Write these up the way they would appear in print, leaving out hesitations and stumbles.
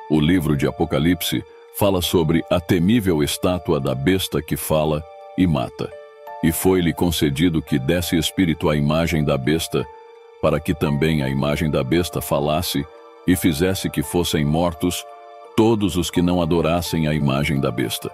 O livro de Apocalipse fala sobre a temível estátua da besta que fala e mata. E foi-lhe concedido que desse espírito à imagem da besta, para que também a imagem da besta falasse e fizesse que fossem mortos todos os que não adorassem a imagem da besta.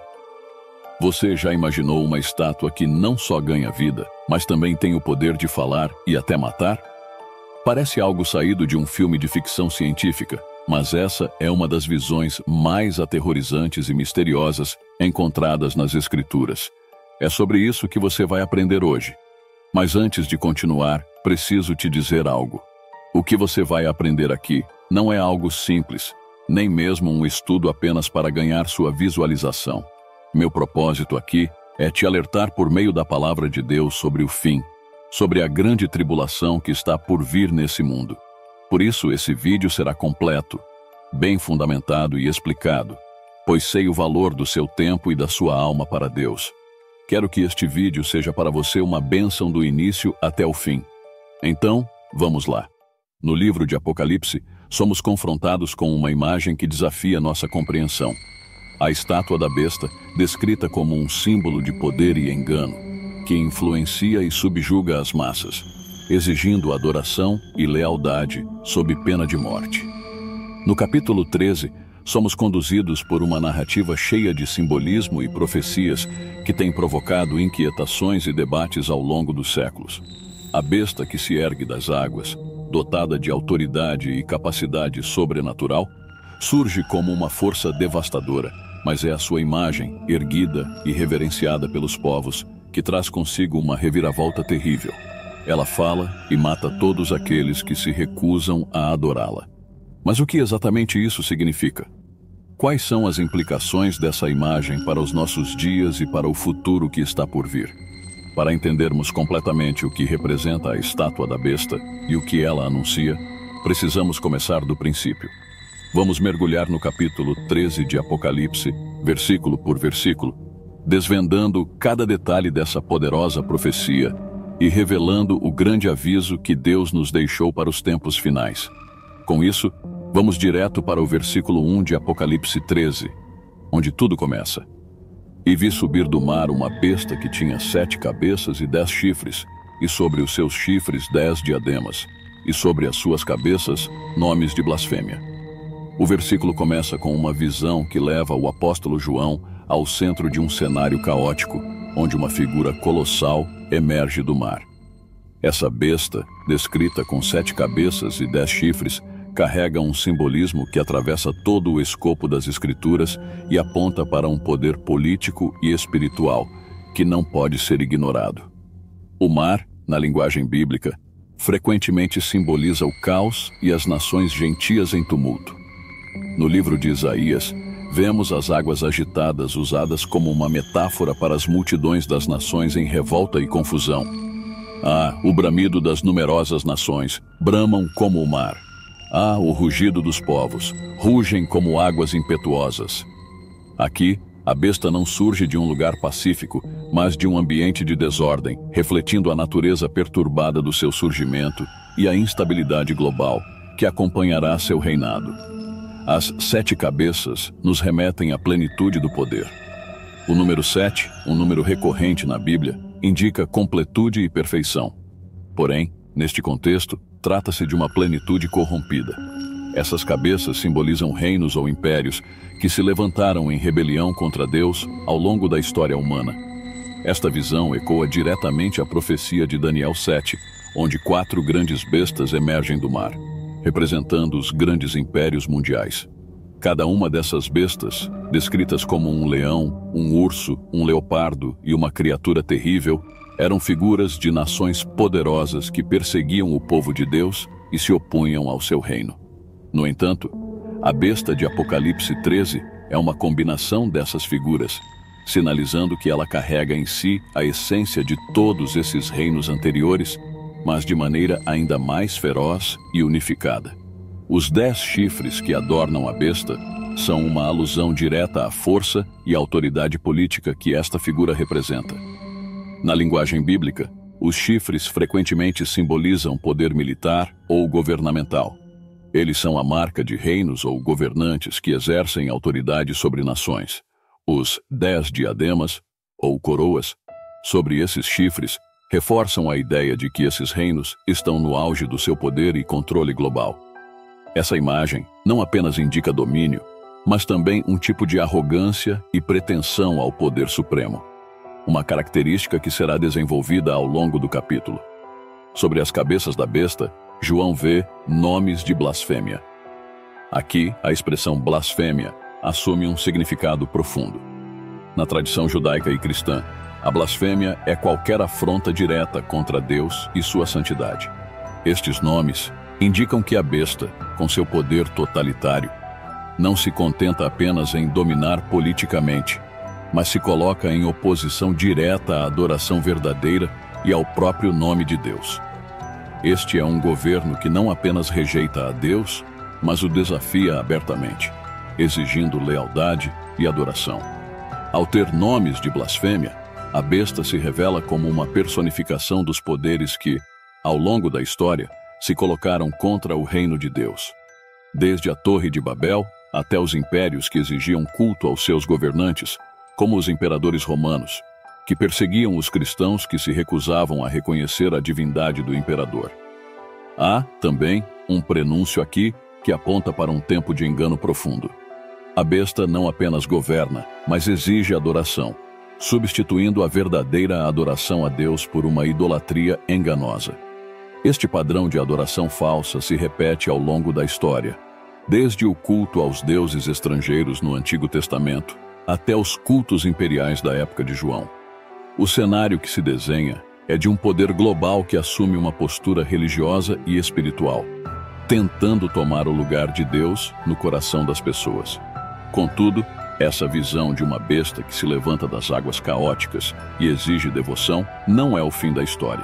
Você já imaginou uma estátua que não só ganha vida, mas também tem o poder de falar e até matar? Parece algo saído de um filme de ficção científica, mas essa é uma das visões mais aterrorizantes e misteriosas encontradas nas Escrituras. É sobre isso que você vai aprender hoje. Mas antes de continuar, preciso te dizer algo. O que você vai aprender aqui não é algo simples, nem mesmo um estudo apenas para ganhar sua visualização. Meu propósito aqui é te alertar por meio da palavra de Deus sobre o fim, sobre a grande tribulação que está por vir nesse mundo. Por isso, esse vídeo será completo, bem fundamentado e explicado, pois sei o valor do seu tempo e da sua alma para Deus. Quero que este vídeo seja para você uma bênção do início até o fim. Então, vamos lá. No livro de Apocalipse, somos confrontados com uma imagem que desafia nossa compreensão. A estátua da besta, descrita como um símbolo de poder e engano, que influencia e subjuga as massas, exigindo adoração e lealdade sob pena de morte. No capítulo 13, somos conduzidos por uma narrativa cheia de simbolismo e profecias que tem provocado inquietações e debates ao longo dos séculos. A besta que se ergue das águas, dotada de autoridade e capacidade sobrenatural, surge como uma força devastadora, mas é a sua imagem, erguida e reverenciada pelos povos, que traz consigo uma reviravolta terrível. Ela fala e mata todos aqueles que se recusam a adorá-la. Mas o que exatamente isso significa? Quais são as implicações dessa imagem para os nossos dias e para o futuro que está por vir? Para entendermos completamente o que representa a estátua da besta e o que ela anuncia, precisamos começar do princípio. Vamos mergulhar no capítulo 13 de Apocalipse, versículo por versículo, desvendando cada detalhe dessa poderosa profecia e revelando o grande aviso que Deus nos deixou para os tempos finais. Com isso, vamos direto para o versículo 1 de Apocalipse 13, onde tudo começa. E vi subir do mar uma besta que tinha 7 cabeças e 10 chifres, e sobre os seus chifres 10 diademas, e sobre as suas cabeças nomes de blasfêmia. O versículo começa com uma visão que leva o apóstolo João ao centro de um cenário caótico, onde uma figura colossal emerge do mar. Essa besta, descrita com 7 cabeças e 10 chifres, carrega um simbolismo que atravessa todo o escopo das Escrituras e aponta para um poder político e espiritual que não pode ser ignorado. O mar, na linguagem bíblica, frequentemente simboliza o caos e as nações gentias em tumulto. No livro de Isaías, vemos as águas agitadas usadas como uma metáfora para as multidões das nações em revolta e confusão. Ah, o bramido das numerosas nações, bramam como o mar. Ah, o rugido dos povos, rugem como águas impetuosas. Aqui, a besta não surge de um lugar pacífico, mas de um ambiente de desordem, refletindo a natureza perturbada do seu surgimento e a instabilidade global que acompanhará seu reinado. As 7 cabeças nos remetem à plenitude do poder. O número 7, um número recorrente na Bíblia, indica completude e perfeição. Porém, neste contexto, trata-se de uma plenitude corrompida. Essas cabeças simbolizam reinos ou impérios que se levantaram em rebelião contra Deus ao longo da história humana. Esta visão ecoa diretamente a profecia de Daniel 7, onde 4 grandes bestas emergem do mar, representando os grandes impérios mundiais. Cada uma dessas bestas, descritas como um leão, um urso, um leopardo e uma criatura terrível, eram figuras de nações poderosas que perseguiam o povo de Deus e se opunham ao seu reino. No entanto, a besta de Apocalipse 13 é uma combinação dessas figuras, sinalizando que ela carrega em si a essência de todos esses reinos anteriores, mas de maneira ainda mais feroz e unificada. Os 10 chifres que adornam a besta são uma alusão direta à força e autoridade política que esta figura representa. Na linguagem bíblica, os chifres frequentemente simbolizam poder militar ou governamental. Eles são a marca de reinos ou governantes que exercem autoridade sobre nações. Os 10 diademas, ou coroas, sobre esses chifres, reforçam a ideia de que esses reinos estão no auge do seu poder e controle global. Essa imagem não apenas indica domínio, mas também um tipo de arrogância e pretensão ao poder supremo. Uma característica que será desenvolvida ao longo do capítulo. Sobre as cabeças da besta, João vê nomes de blasfêmia. Aqui, a expressão blasfêmia assume um significado profundo. Na tradição judaica e cristã, a blasfêmia é qualquer afronta direta contra Deus e sua santidade. Estes nomes indicam que a besta, com seu poder totalitário, não se contenta apenas em dominar politicamente, mas se coloca em oposição direta à adoração verdadeira e ao próprio nome de Deus. Este é um governo que não apenas rejeita a Deus, mas o desafia abertamente, exigindo lealdade e adoração. Ao ter nomes de blasfêmia, a besta se revela como uma personificação dos poderes que, ao longo da história, se colocaram contra o reino de Deus. Desde a Torre de Babel até os impérios que exigiam culto aos seus governantes, como os imperadores romanos, que perseguiam os cristãos que se recusavam a reconhecer a divindade do imperador. Há, também, um prenúncio aqui que aponta para um tempo de engano profundo. A besta não apenas governa, mas exige adoração, substituindo a verdadeira adoração a Deus por uma idolatria enganosa. Este padrão de adoração falsa se repete ao longo da história, desde o culto aos deuses estrangeiros no Antigo Testamento até os cultos imperiais da época de João. O cenário que se desenha é de um poder global que assume uma postura religiosa e espiritual, tentando tomar o lugar de Deus no coração das pessoas. Contudo, essa visão de uma besta que se levanta das águas caóticas e exige devoção não é o fim da história.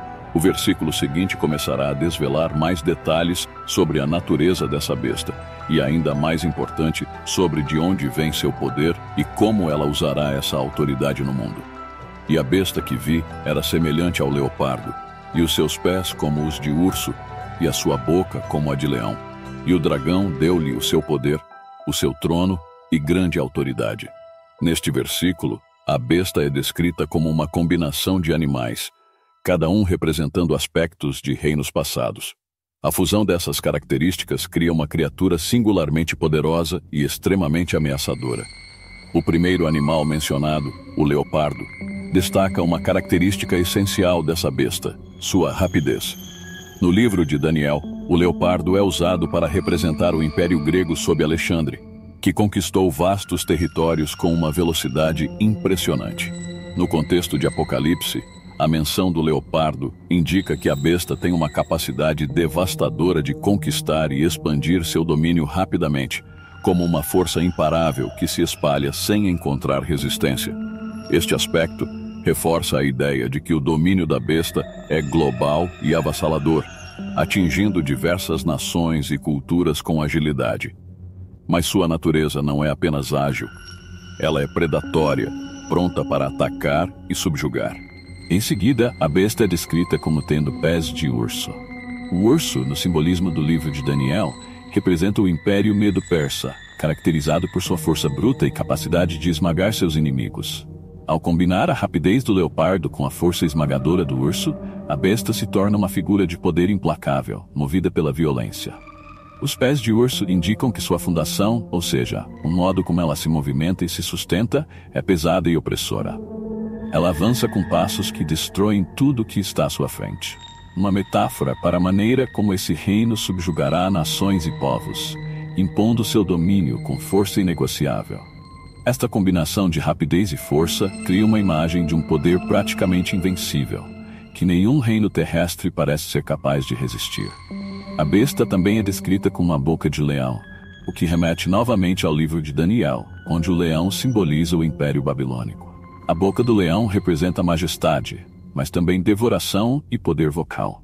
O versículo seguinte começará a desvelar mais detalhes sobre a natureza dessa besta e, ainda mais importante, sobre de onde vem seu poder e como ela usará essa autoridade no mundo. E a besta que vi era semelhante ao leopardo, e os seus pés como os de urso, e a sua boca como a de leão. E o dragão deu-lhe o seu poder, o seu trono e grande autoridade. Neste versículo, a besta é descrita como uma combinação de animais, cada um representando aspectos de reinos passados. A fusão dessas características cria uma criatura singularmente poderosa e extremamente ameaçadora. O primeiro animal mencionado, o leopardo, destaca uma característica essencial dessa besta, sua rapidez. No livro de Daniel, o leopardo é usado para representar o Império Grego sob Alexandre, que conquistou vastos territórios com uma velocidade impressionante. No contexto de Apocalipse, a menção do leopardo indica que a besta tem uma capacidade devastadora de conquistar e expandir seu domínio rapidamente, como uma força imparável que se espalha sem encontrar resistência. Este aspecto reforça a ideia de que o domínio da besta é global e avassalador, atingindo diversas nações e culturas com agilidade. Mas sua natureza não é apenas ágil, ela é predatória, pronta para atacar e subjugar. Em seguida, a besta é descrita como tendo pés de urso. O urso, no simbolismo do livro de Daniel, representa o Império Medo-Persa, caracterizado por sua força bruta e capacidade de esmagar seus inimigos. Ao combinar a rapidez do leopardo com a força esmagadora do urso, a besta se torna uma figura de poder implacável, movida pela violência. Os pés de urso indicam que sua fundação, ou seja, o modo como ela se movimenta e se sustenta, é pesada e opressora. Ela avança com passos que destroem tudo que está à sua frente. Uma metáfora para a maneira como esse reino subjugará nações e povos, impondo seu domínio com força inegociável. Esta combinação de rapidez e força cria uma imagem de um poder praticamente invencível, que nenhum reino terrestre parece ser capaz de resistir. A besta também é descrita com uma boca de leão, o que remete novamente ao livro de Daniel, onde o leão simboliza o Império Babilônico. A boca do leão representa majestade, mas também devoração e poder vocal.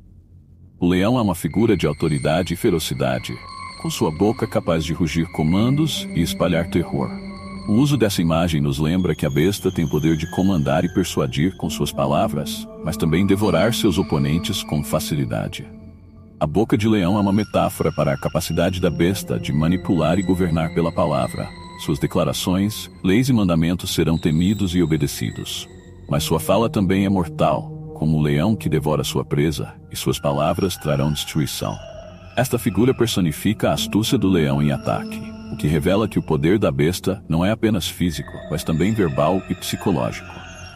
O leão é uma figura de autoridade e ferocidade, com sua boca capaz de rugir comandos e espalhar terror. O uso dessa imagem nos lembra que a besta tem o poder de comandar e persuadir com suas palavras, mas também devorar seus oponentes com facilidade. A boca de leão é uma metáfora para a capacidade da besta de manipular e governar pela palavra. Suas declarações, leis e mandamentos serão temidos e obedecidos. Mas sua fala também é mortal, como o leão que devora sua presa, e suas palavras trarão destruição. Esta figura personifica a astúcia do leão em ataque, o que revela que o poder da besta não é apenas físico, mas também verbal e psicológico.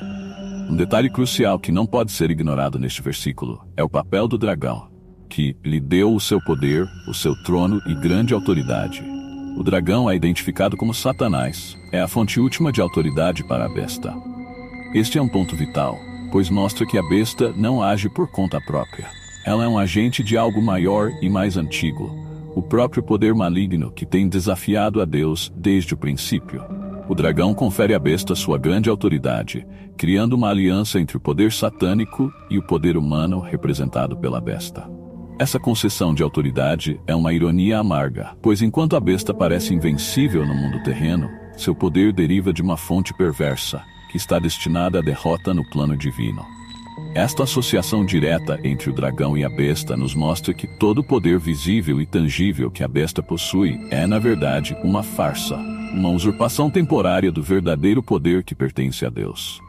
Um detalhe crucial que não pode ser ignorado neste versículo é o papel do dragão, que lhe deu o seu poder, o seu trono e grande autoridade. O dragão é identificado como Satanás, é a fonte última de autoridade para a besta. Este é um ponto vital, pois mostra que a besta não age por conta própria. Ela é um agente de algo maior e mais antigo, o próprio poder maligno que tem desafiado a Deus desde o princípio. O dragão confere à besta sua grande autoridade, criando uma aliança entre o poder satânico e o poder humano representado pela besta. Essa concessão de autoridade é uma ironia amarga, pois enquanto a besta parece invencível no mundo terreno, seu poder deriva de uma fonte perversa, que está destinada à derrota no plano divino. Esta associação direta entre o dragão e a besta nos mostra que todo o poder visível e tangível que a besta possui é, na verdade, uma farsa, uma usurpação temporária do verdadeiro poder que pertence a Deus.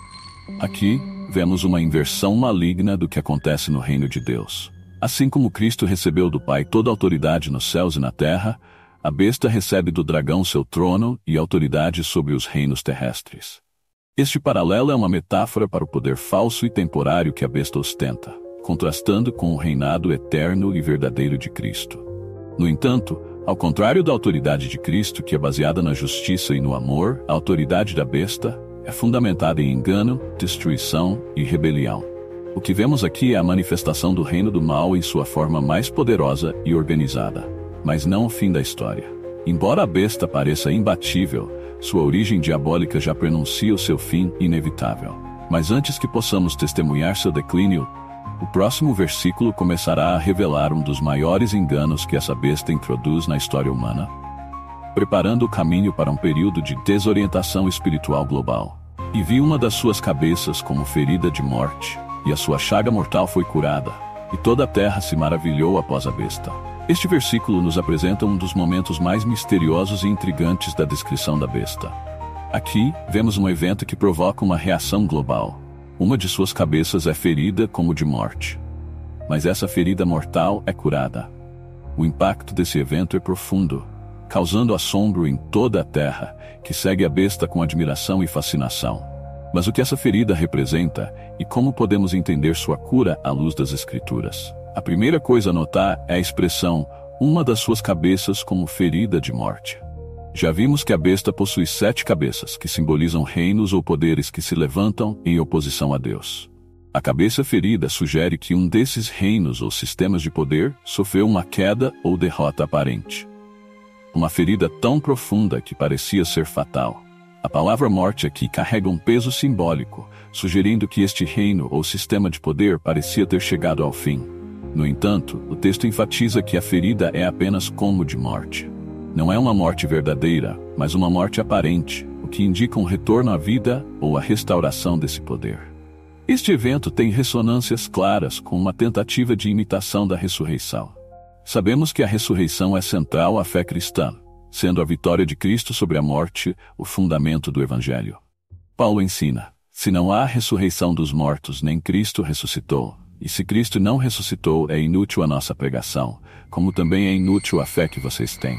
Aqui, vemos uma inversão maligna do que acontece no reino de Deus. Assim como Cristo recebeu do Pai toda a autoridade nos céus e na terra, a besta recebe do dragão seu trono e autoridade sobre os reinos terrestres. Este paralelo é uma metáfora para o poder falso e temporário que a besta ostenta, contrastando com o reinado eterno e verdadeiro de Cristo. No entanto, ao contrário da autoridade de Cristo, que é baseada na justiça e no amor, a autoridade da besta é fundamentada em engano, destruição e rebelião. O que vemos aqui é a manifestação do reino do mal em sua forma mais poderosa e organizada, mas não o fim da história. Embora a besta pareça imbatível, sua origem diabólica já prenuncia o seu fim inevitável. Mas antes que possamos testemunhar seu declínio, o próximo versículo começará a revelar um dos maiores enganos que essa besta introduz na história humana, preparando o caminho para um período de desorientação espiritual global. E vi uma das suas cabeças como ferida de morte, e a sua chaga mortal foi curada, e toda a terra se maravilhou após a besta. Este versículo nos apresenta um dos momentos mais misteriosos e intrigantes da descrição da besta. Aqui, vemos um evento que provoca uma reação global. Uma de suas cabeças é ferida como de morte. Mas essa ferida mortal é curada. O impacto desse evento é profundo, causando assombro em toda a terra, que segue a besta com admiração e fascinação. Mas o que essa ferida representa e como podemos entender sua cura à luz das Escrituras? A primeira coisa a notar é a expressão "uma das suas cabeças como ferida de morte". Já vimos que a besta possui 7 cabeças, que simbolizam reinos ou poderes que se levantam em oposição a Deus. A cabeça ferida sugere que um desses reinos ou sistemas de poder sofreu uma queda ou derrota aparente. Uma ferida tão profunda que parecia ser fatal. A palavra morte aqui carrega um peso simbólico, sugerindo que este reino ou sistema de poder parecia ter chegado ao fim. No entanto, o texto enfatiza que a ferida é apenas como de morte. Não é uma morte verdadeira, mas uma morte aparente, o que indica um retorno à vida ou a restauração desse poder. Este evento tem ressonâncias claras com uma tentativa de imitação da ressurreição. Sabemos que a ressurreição é central à fé cristã, sendo a vitória de Cristo sobre a morte o fundamento do Evangelho. Paulo ensina: se não há ressurreição dos mortos, nem Cristo ressuscitou, e se Cristo não ressuscitou, é inútil a nossa pregação, como também é inútil a fé que vocês têm.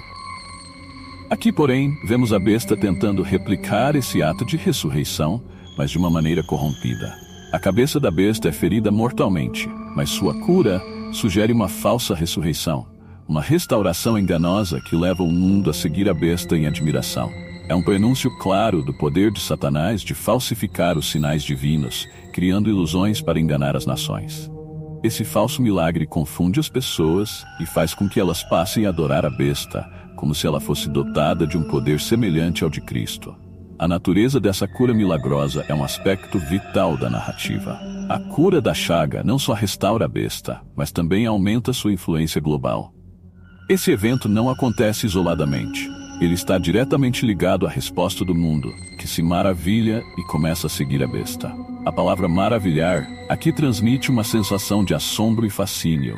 Aqui, porém, vemos a besta tentando replicar esse ato de ressurreição, mas de uma maneira corrompida. A cabeça da besta é ferida mortalmente, mas sua cura sugere uma falsa ressurreição, uma restauração enganosa que leva o mundo a seguir a besta em admiração. É um prenúncio claro do poder de Satanás de falsificar os sinais divinos, criando ilusões para enganar as nações. Esse falso milagre confunde as pessoas e faz com que elas passem a adorar a besta, como se ela fosse dotada de um poder semelhante ao de Cristo. A natureza dessa cura milagrosa é um aspecto vital da narrativa. A cura da chaga não só restaura a besta, mas também aumenta sua influência global. Esse evento não acontece isoladamente. Ele está diretamente ligado à resposta do mundo, que se maravilha e começa a seguir a besta. A palavra maravilhar aqui transmite uma sensação de assombro e fascínio,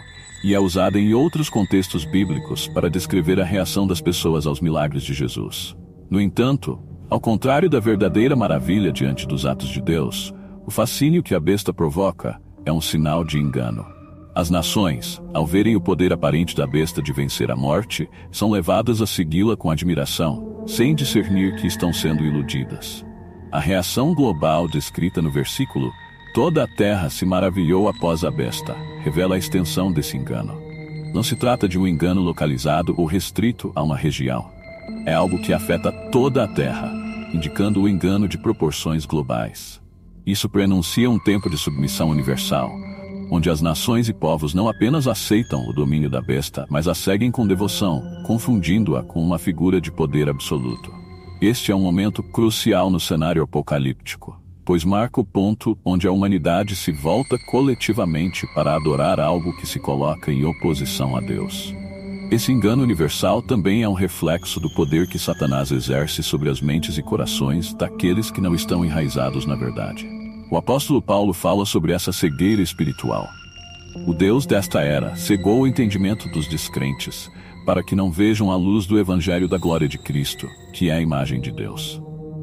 e é usada em outros contextos bíblicos para descrever a reação das pessoas aos milagres de Jesus. No entanto, ao contrário da verdadeira maravilha diante dos atos de Deus, o fascínio que a besta provoca é um sinal de engano. As nações, ao verem o poder aparente da besta de vencer a morte, são levadas a segui-la com admiração, sem discernir que estão sendo iludidas. A reação global descrita no versículo "Toda a terra se maravilhou após a besta" revela a extensão desse engano. Não se trata de um engano localizado ou restrito a uma região. É algo que afeta toda a terra, indicando o engano de proporções globais. Isso prenuncia um tempo de submissão universal, onde as nações e povos não apenas aceitam o domínio da besta, mas a seguem com devoção, confundindo-a com uma figura de poder absoluto. Este é um momento crucial no cenário apocalíptico, pois marca o ponto onde a humanidade se volta coletivamente para adorar algo que se coloca em oposição a Deus. Esse engano universal também é um reflexo do poder que Satanás exerce sobre as mentes e corações daqueles que não estão enraizados na verdade. O apóstolo Paulo fala sobre essa cegueira espiritual. O Deus desta era cegou o entendimento dos descrentes, para que não vejam a luz do evangelho da glória de Cristo, que é a imagem de Deus.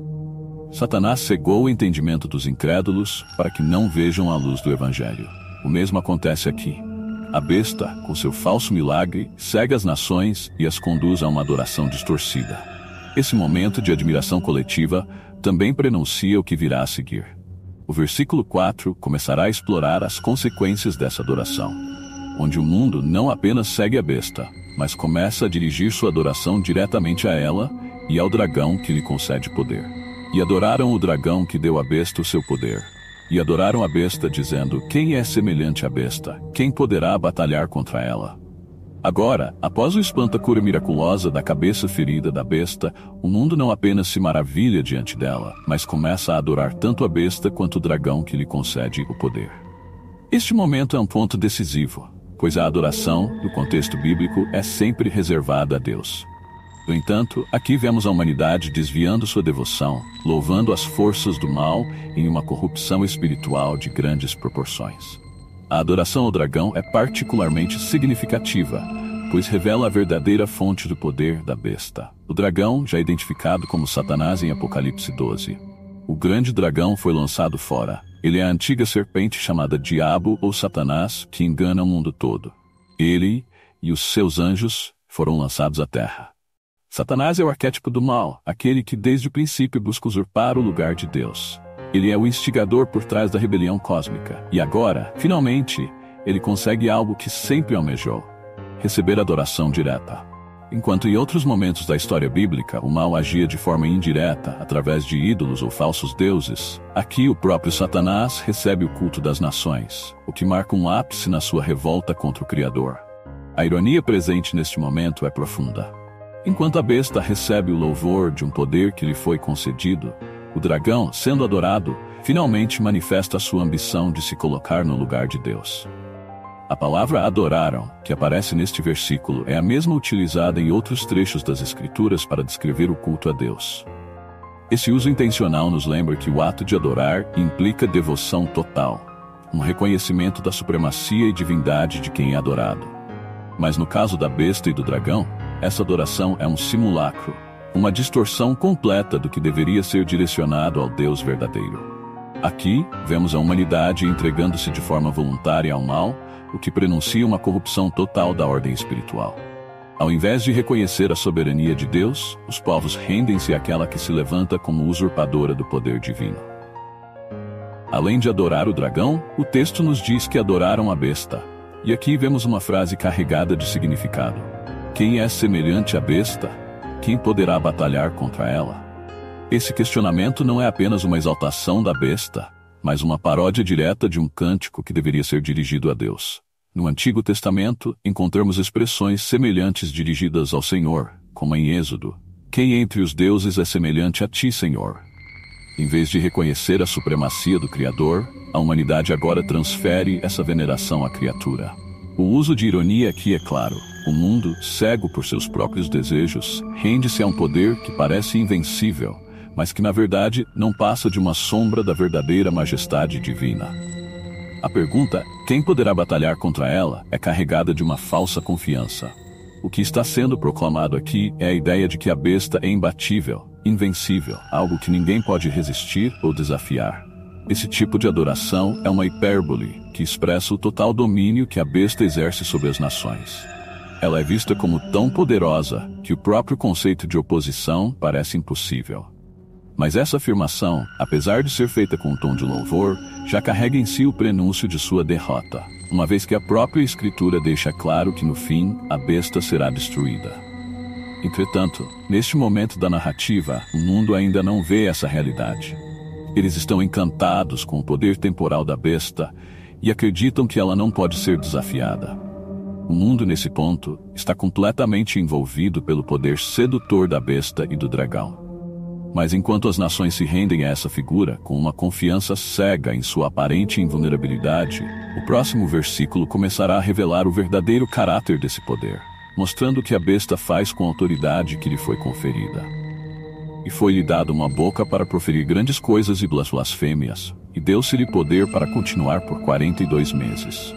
Satanás cegou o entendimento dos incrédulos, para que não vejam a luz do evangelho. O mesmo acontece aqui. A besta, com seu falso milagre, cega as nações e as conduz a uma adoração distorcida. Esse momento de admiração coletiva também prenuncia o que virá a seguir. O versículo 4 começará a explorar as consequências dessa adoração, onde o mundo não apenas segue a besta, mas começa a dirigir sua adoração diretamente a ela e ao dragão que lhe concede poder. E adoraram o dragão que deu à besta o seu poder. E adoraram a besta, dizendo: quem é semelhante à besta? Quem poderá batalhar contra ela? Agora, após o espanto-cura miraculosa da cabeça ferida da besta, o mundo não apenas se maravilha diante dela, mas começa a adorar tanto a besta quanto o dragão que lhe concede o poder. Este momento é um ponto decisivo, pois a adoração, no contexto bíblico, é sempre reservada a Deus. No entanto, aqui vemos a humanidade desviando sua devoção, louvando as forças do mal em uma corrupção espiritual de grandes proporções. A adoração ao dragão é particularmente significativa, pois revela a verdadeira fonte do poder da besta. O dragão, já identificado como Satanás em Apocalipse 12. O grande dragão foi lançado fora. Ele é a antiga serpente chamada Diabo ou Satanás, que engana o mundo todo. Ele e os seus anjos foram lançados à terra. Satanás é o arquétipo do mal, aquele que desde o princípio busca usurpar o lugar de Deus. Ele é o instigador por trás da rebelião cósmica. E agora, finalmente, ele consegue algo que sempre almejou: receber adoração direta. Enquanto em outros momentos da história bíblica o mal agia de forma indireta, através de ídolos ou falsos deuses, aqui o próprio Satanás recebe o culto das nações, o que marca um ápice na sua revolta contra o Criador. A ironia presente neste momento é profunda. Enquanto a besta recebe o louvor de um poder que lhe foi concedido, o dragão, sendo adorado, finalmente manifesta a sua ambição de se colocar no lugar de Deus. A palavra adoraram, que aparece neste versículo, é a mesma utilizada em outros trechos das Escrituras para descrever o culto a Deus. Esse uso intencional nos lembra que o ato de adorar implica devoção total, um reconhecimento da supremacia e divindade de quem é adorado. Mas no caso da besta e do dragão, essa adoração é um simulacro, uma distorção completa do que deveria ser direcionado ao Deus verdadeiro. Aqui, vemos a humanidade entregando-se de forma voluntária ao mal, o que prenuncia uma corrupção total da ordem espiritual. Ao invés de reconhecer a soberania de Deus, os povos rendem-se àquela que se levanta como usurpadora do poder divino. Além de adorar o dragão, o texto nos diz que adoraram a besta. E aqui vemos uma frase carregada de significado: quem é semelhante à besta? Quem poderá batalhar contra ela? Esse questionamento não é apenas uma exaltação da besta, mas uma paródia direta de um cântico que deveria ser dirigido a Deus. No Antigo Testamento, encontramos expressões semelhantes dirigidas ao Senhor, como em Êxodo: quem entre os deuses é semelhante a ti, Senhor? Em vez de reconhecer a supremacia do Criador, a humanidade agora transfere essa veneração à criatura. O uso de ironia aqui é claro. O mundo, cego por seus próprios desejos, rende-se a um poder que parece invencível, mas que na verdade não passa de uma sombra da verdadeira majestade divina. A pergunta, quem poderá batalhar contra ela, é carregada de uma falsa confiança. O que está sendo proclamado aqui é a ideia de que a besta é imbatível, invencível, algo que ninguém pode resistir ou desafiar. Esse tipo de adoração é uma hipérbole, que expressa o total domínio que a besta exerce sobre as nações. Ela é vista como tão poderosa que o próprio conceito de oposição parece impossível. Mas essa afirmação, apesar de ser feita com um tom de louvor, já carrega em si o prenúncio de sua derrota, uma vez que a própria Escritura deixa claro que no fim, a besta será destruída. Entretanto, neste momento da narrativa, o mundo ainda não vê essa realidade. Eles estão encantados com o poder temporal da besta e acreditam que ela não pode ser desafiada. O mundo, nesse ponto, está completamente envolvido pelo poder sedutor da besta e do dragão. Mas enquanto as nações se rendem a essa figura com uma confiança cega em sua aparente invulnerabilidade, o próximo versículo começará a revelar o verdadeiro caráter desse poder, mostrando o que a besta faz com a autoridade que lhe foi conferida. E foi-lhe dada uma boca para proferir grandes coisas e blasfêmias, e deu-se-lhe poder para continuar por 42 meses.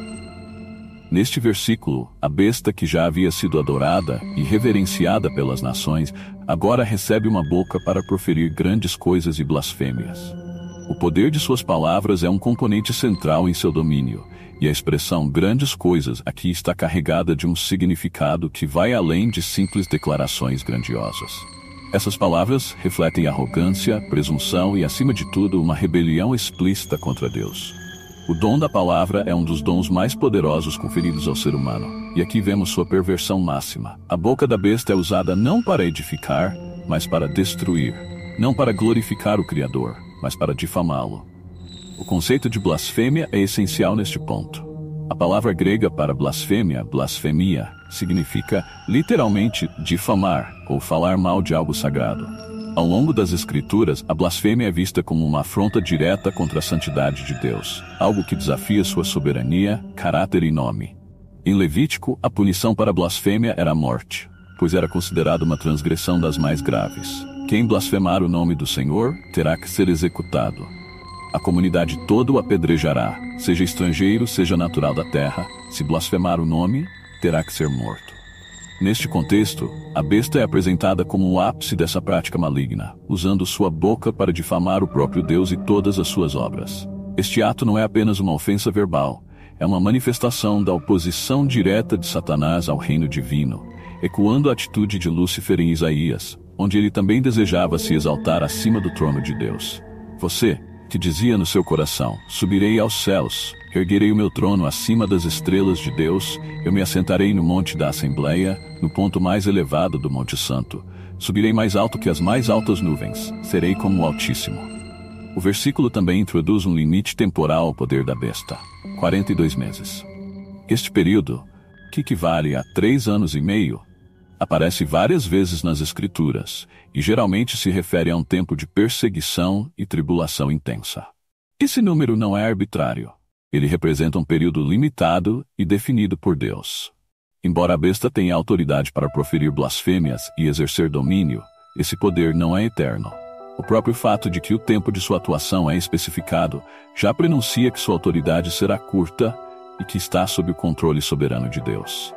Neste versículo, a besta que já havia sido adorada e reverenciada pelas nações, agora recebe uma boca para proferir grandes coisas e blasfêmias. O poder de suas palavras é um componente central em seu domínio, e a expressão grandes coisas aqui está carregada de um significado que vai além de simples declarações grandiosas. Essas palavras refletem arrogância, presunção e, acima de tudo, uma rebelião explícita contra Deus. O dom da palavra é um dos dons mais poderosos conferidos ao ser humano, e aqui vemos sua perversão máxima. A boca da besta é usada não para edificar, mas para destruir. Não para glorificar o Criador, mas para difamá-lo. O conceito de blasfêmia é essencial neste ponto. A palavra grega para blasfêmia, blasfemia, significa literalmente difamar ou falar mal de algo sagrado. Ao longo das Escrituras, a blasfêmia é vista como uma afronta direta contra a santidade de Deus, algo que desafia sua soberania, caráter e nome. Em Levítico, a punição para a blasfêmia era a morte, pois era considerada uma transgressão das mais graves. Quem blasfemar o nome do Senhor terá que ser executado. A comunidade toda o apedrejará, seja estrangeiro, seja natural da terra. Se blasfemar o nome, terá que ser morto. Neste contexto, a besta é apresentada como o ápice dessa prática maligna, usando sua boca para difamar o próprio Deus e todas as suas obras. Este ato não é apenas uma ofensa verbal, é uma manifestação da oposição direta de Satanás ao reino divino, ecoando a atitude de Lúcifer em Isaías, onde ele também desejava se exaltar acima do trono de Deus. Você, que dizia no seu coração, subirei aos céus, erguerei o meu trono acima das estrelas de Deus, eu me assentarei no monte da Assembleia, no ponto mais elevado do Monte Santo. Subirei mais alto que as mais altas nuvens, serei como o Altíssimo. O versículo também introduz um limite temporal ao poder da besta, 42 meses. Este período, que equivale a 3 anos e meio, aparece várias vezes nas Escrituras, e geralmente se refere a um tempo de perseguição e tribulação intensa. Esse número não é arbitrário. Ele representa um período limitado e definido por Deus. Embora a besta tenha autoridade para proferir blasfêmias e exercer domínio, esse poder não é eterno. O próprio fato de que o tempo de sua atuação é especificado já prenuncia que sua autoridade será curta e que está sob o controle soberano de Deus.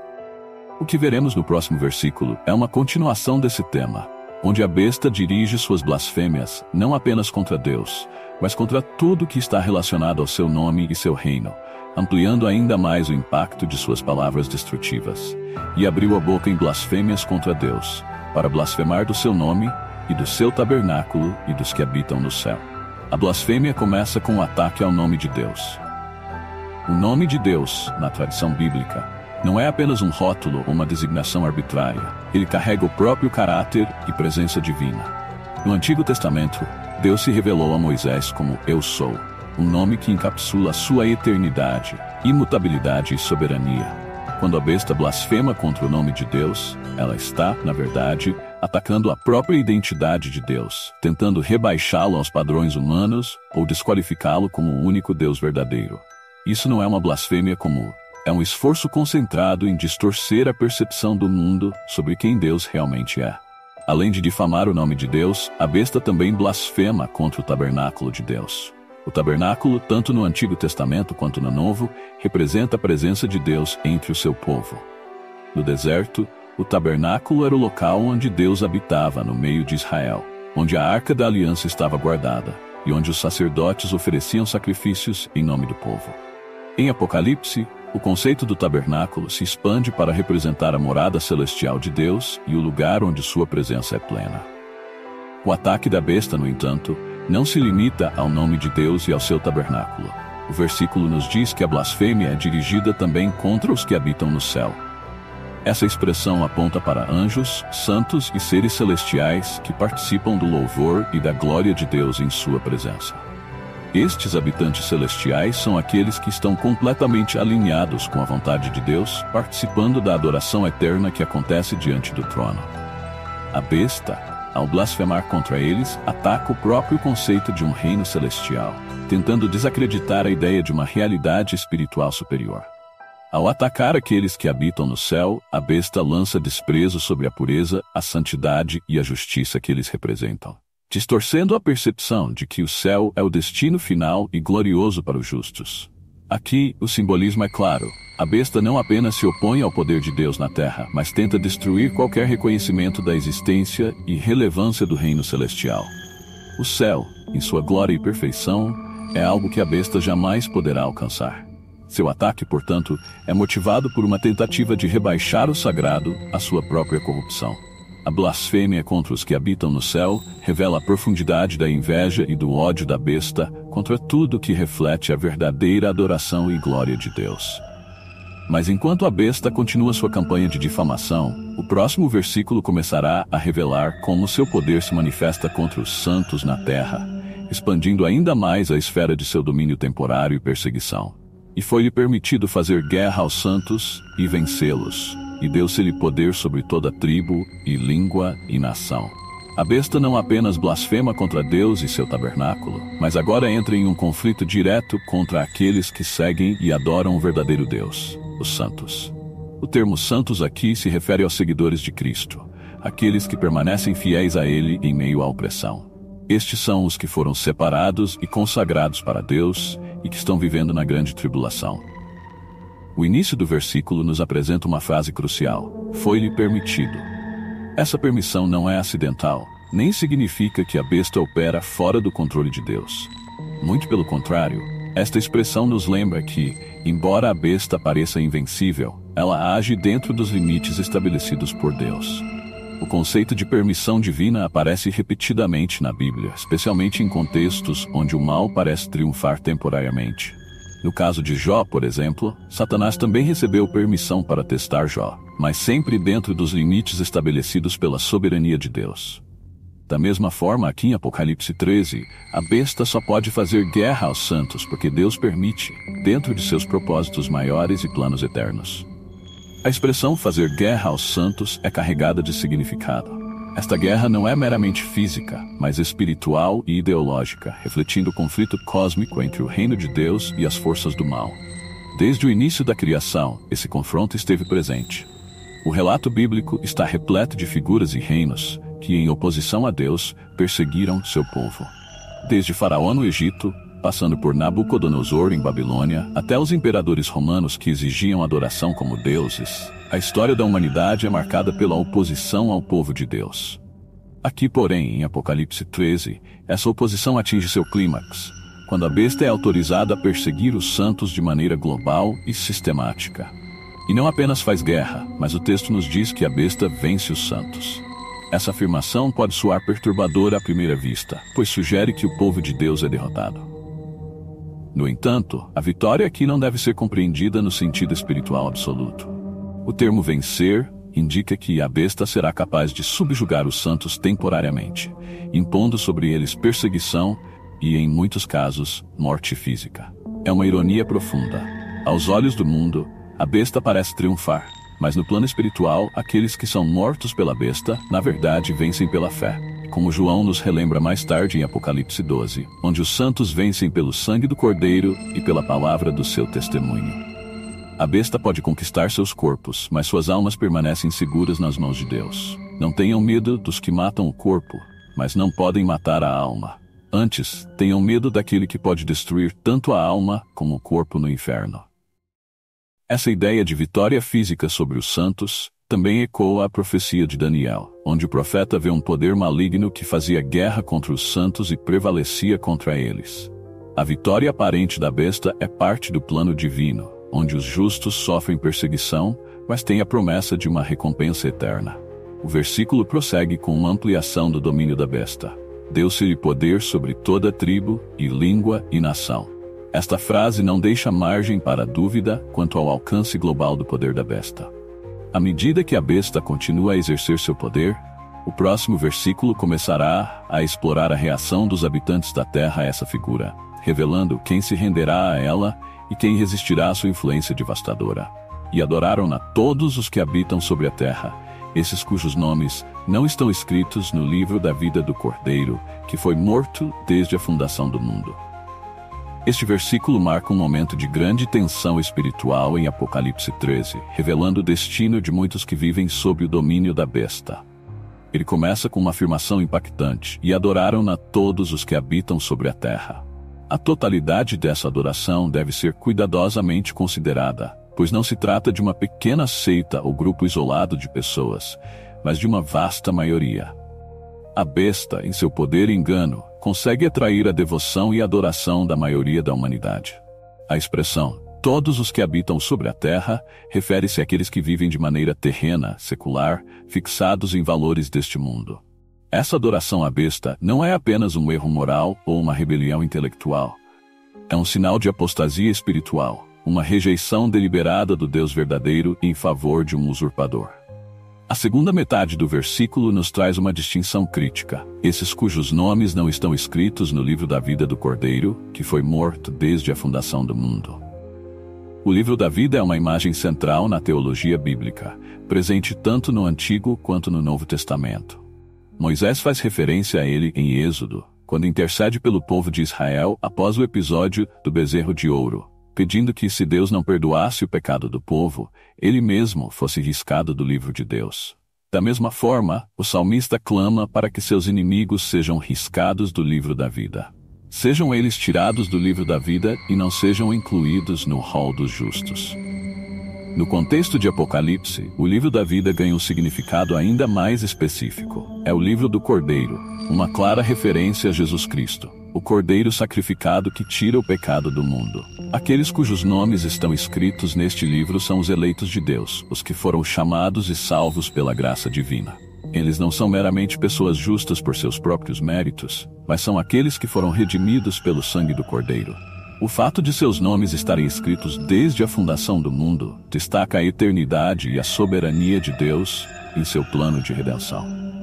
O que veremos no próximo versículo é uma continuação desse tema, onde a besta dirige suas blasfêmias não apenas contra Deus, mas contra tudo que está relacionado ao seu nome e seu reino, ampliando ainda mais o impacto de suas palavras destrutivas. E abriu a boca em blasfêmias contra Deus, para blasfemar do seu nome e do seu tabernáculo e dos que habitam no céu. A blasfêmia começa com o ataque ao nome de Deus. O nome de Deus, na tradição bíblica, não é apenas um rótulo ou uma designação arbitrária. Ele carrega o próprio caráter e presença divina. No Antigo Testamento, Deus se revelou a Moisés como Eu Sou, um nome que encapsula sua eternidade, imutabilidade e soberania. Quando a besta blasfema contra o nome de Deus, ela está, na verdade, atacando a própria identidade de Deus, tentando rebaixá-lo aos padrões humanos ou desqualificá-lo como o único Deus verdadeiro. Isso não é uma blasfêmia comum. É um esforço concentrado em distorcer a percepção do mundo sobre quem Deus realmente é. Além de difamar o nome de Deus, a besta também blasfema contra o tabernáculo de Deus. O tabernáculo, tanto no Antigo Testamento quanto no Novo, representa a presença de Deus entre o seu povo. No deserto, o tabernáculo era o local onde Deus habitava no meio de Israel, onde a Arca da Aliança estava guardada e onde os sacerdotes ofereciam sacrifícios em nome do povo. Em Apocalipse, o conceito do tabernáculo se expande para representar a morada celestial de Deus e o lugar onde sua presença é plena. O ataque da besta, no entanto, não se limita ao nome de Deus e ao seu tabernáculo. O versículo nos diz que a blasfêmia é dirigida também contra os que habitam no céu. Essa expressão aponta para anjos, santos e seres celestiais que participam do louvor e da glória de Deus em sua presença. Estes habitantes celestiais são aqueles que estão completamente alinhados com a vontade de Deus, participando da adoração eterna que acontece diante do trono. A besta, ao blasfemar contra eles, ataca o próprio conceito de um reino celestial, tentando desacreditar a ideia de uma realidade espiritual superior. Ao atacar aqueles que habitam no céu, a besta lança desprezo sobre a pureza, a santidade e a justiça que eles representam, distorcendo a percepção de que o céu é o destino final e glorioso para os justos. Aqui, o simbolismo é claro. A besta não apenas se opõe ao poder de Deus na terra, mas tenta destruir qualquer reconhecimento da existência e relevância do reino celestial. O céu, em sua glória e perfeição, é algo que a besta jamais poderá alcançar. Seu ataque, portanto, é motivado por uma tentativa de rebaixar o sagrado à sua própria corrupção. A blasfêmia contra os que habitam no céu revela a profundidade da inveja e do ódio da besta contra tudo que reflete a verdadeira adoração e glória de Deus. Mas enquanto a besta continua sua campanha de difamação, o próximo versículo começará a revelar como seu poder se manifesta contra os santos na terra, expandindo ainda mais a esfera de seu domínio temporário e perseguição. E foi-lhe permitido fazer guerra aos santos e vencê-los, e deu-se-lhe poder sobre toda tribo, e língua, e nação. A besta não apenas blasfema contra Deus e seu tabernáculo, mas agora entra em um conflito direto contra aqueles que seguem e adoram o verdadeiro Deus, os santos. O termo santos aqui se refere aos seguidores de Cristo, aqueles que permanecem fiéis a Ele em meio à opressão. Estes são os que foram separados e consagrados para Deus e que estão vivendo na grande tribulação. O início do versículo nos apresenta uma frase crucial: foi-lhe permitido. Essa permissão não é acidental, nem significa que a besta opera fora do controle de Deus. Muito pelo contrário, esta expressão nos lembra que, embora a besta pareça invencível, ela age dentro dos limites estabelecidos por Deus. O conceito de permissão divina aparece repetidamente na Bíblia, especialmente em contextos onde o mal parece triunfar temporariamente. No caso de Jó, por exemplo, Satanás também recebeu permissão para testar Jó, mas sempre dentro dos limites estabelecidos pela soberania de Deus. Da mesma forma, aqui em Apocalipse 13, a besta só pode fazer guerra aos santos porque Deus permite, dentro de seus propósitos maiores e planos eternos. A expressão fazer guerra aos santos é carregada de significado. Esta guerra não é meramente física, mas espiritual e ideológica, refletindo o conflito cósmico entre o reino de Deus e as forças do mal. Desde o início da criação, esse confronto esteve presente. O relato bíblico está repleto de figuras e reinos que, em oposição a Deus, perseguiram seu povo. Desde Faraó no Egito, passando por Nabucodonosor em Babilônia, até os imperadores romanos que exigiam adoração como deuses, a história da humanidade é marcada pela oposição ao povo de Deus. Aqui, porém, em Apocalipse 13, essa oposição atinge seu clímax, quando a besta é autorizada a perseguir os santos de maneira global e sistemática. E não apenas faz guerra, mas o texto nos diz que a besta vence os santos. Essa afirmação pode soar perturbadora à primeira vista, pois sugere que o povo de Deus é derrotado. No entanto, a vitória aqui não deve ser compreendida no sentido espiritual absoluto. O termo vencer indica que a besta será capaz de subjugar os santos temporariamente, impondo sobre eles perseguição e, em muitos casos, morte física. É uma ironia profunda. Aos olhos do mundo, a besta parece triunfar, mas no plano espiritual, aqueles que são mortos pela besta, na verdade, vencem pela fé. Como João nos relembra mais tarde em Apocalipse 12, onde os santos vencem pelo sangue do Cordeiro e pela palavra do seu testemunho. A besta pode conquistar seus corpos, mas suas almas permanecem seguras nas mãos de Deus. Não tenham medo dos que matam o corpo, mas não podem matar a alma. Antes, tenham medo daquele que pode destruir tanto a alma como o corpo no inferno. Essa ideia de vitória física sobre os santos também ecoa a profecia de Daniel, onde o profeta vê um poder maligno que fazia guerra contra os santos e prevalecia contra eles. A vitória aparente da besta é parte do plano divino, onde os justos sofrem perseguição, mas têm a promessa de uma recompensa eterna. O versículo prossegue com uma ampliação do domínio da besta. Deu-se-lhe poder sobre toda tribo, e língua, e nação. Esta frase não deixa margem para dúvida quanto ao alcance global do poder da besta. À medida que a besta continua a exercer seu poder, o próximo versículo começará a explorar a reação dos habitantes da terra a essa figura, revelando quem se renderá a ela e quem resistirá à sua influência devastadora. E adoraram-na todos os que habitam sobre a terra, esses cujos nomes não estão escritos no livro da vida do Cordeiro, que foi morto desde a fundação do mundo. Este versículo marca um momento de grande tensão espiritual em Apocalipse 13, revelando o destino de muitos que vivem sob o domínio da besta. Ele começa com uma afirmação impactante: e adoraram-na todos os que habitam sobre a terra. A totalidade dessa adoração deve ser cuidadosamente considerada, pois não se trata de uma pequena seita ou grupo isolado de pessoas, mas de uma vasta maioria. A besta, em seu poder e engano, consegue atrair a devoção e a adoração da maioria da humanidade. A expressão "todos os que habitam sobre a terra" refere-se àqueles que vivem de maneira terrena, secular, fixados em valores deste mundo. Essa adoração à besta não é apenas um erro moral ou uma rebelião intelectual. É um sinal de apostasia espiritual, uma rejeição deliberada do Deus verdadeiro em favor de um usurpador. A segunda metade do versículo nos traz uma distinção crítica: esses cujos nomes não estão escritos no livro da vida do Cordeiro, que foi morto desde a fundação do mundo. O livro da vida é uma imagem central na teologia bíblica, presente tanto no Antigo quanto no Novo Testamento. Moisés faz referência a ele em Êxodo, quando intercede pelo povo de Israel após o episódio do bezerro de ouro, pedindo que, se Deus não perdoasse o pecado do povo, ele mesmo fosse riscado do livro de Deus. Da mesma forma, o salmista clama para que seus inimigos sejam riscados do livro da vida. Sejam eles tirados do livro da vida e não sejam incluídos no rol dos justos. No contexto de Apocalipse, o livro da vida ganha um significado ainda mais específico. É o livro do Cordeiro, uma clara referência a Jesus Cristo, o Cordeiro sacrificado que tira o pecado do mundo. Aqueles cujos nomes estão escritos neste livro são os eleitos de Deus, os que foram chamados e salvos pela graça divina. Eles não são meramente pessoas justas por seus próprios méritos, mas são aqueles que foram redimidos pelo sangue do Cordeiro. O fato de seus nomes estarem escritos desde a fundação do mundo destaca a eternidade e a soberania de Deus em seu plano de redenção.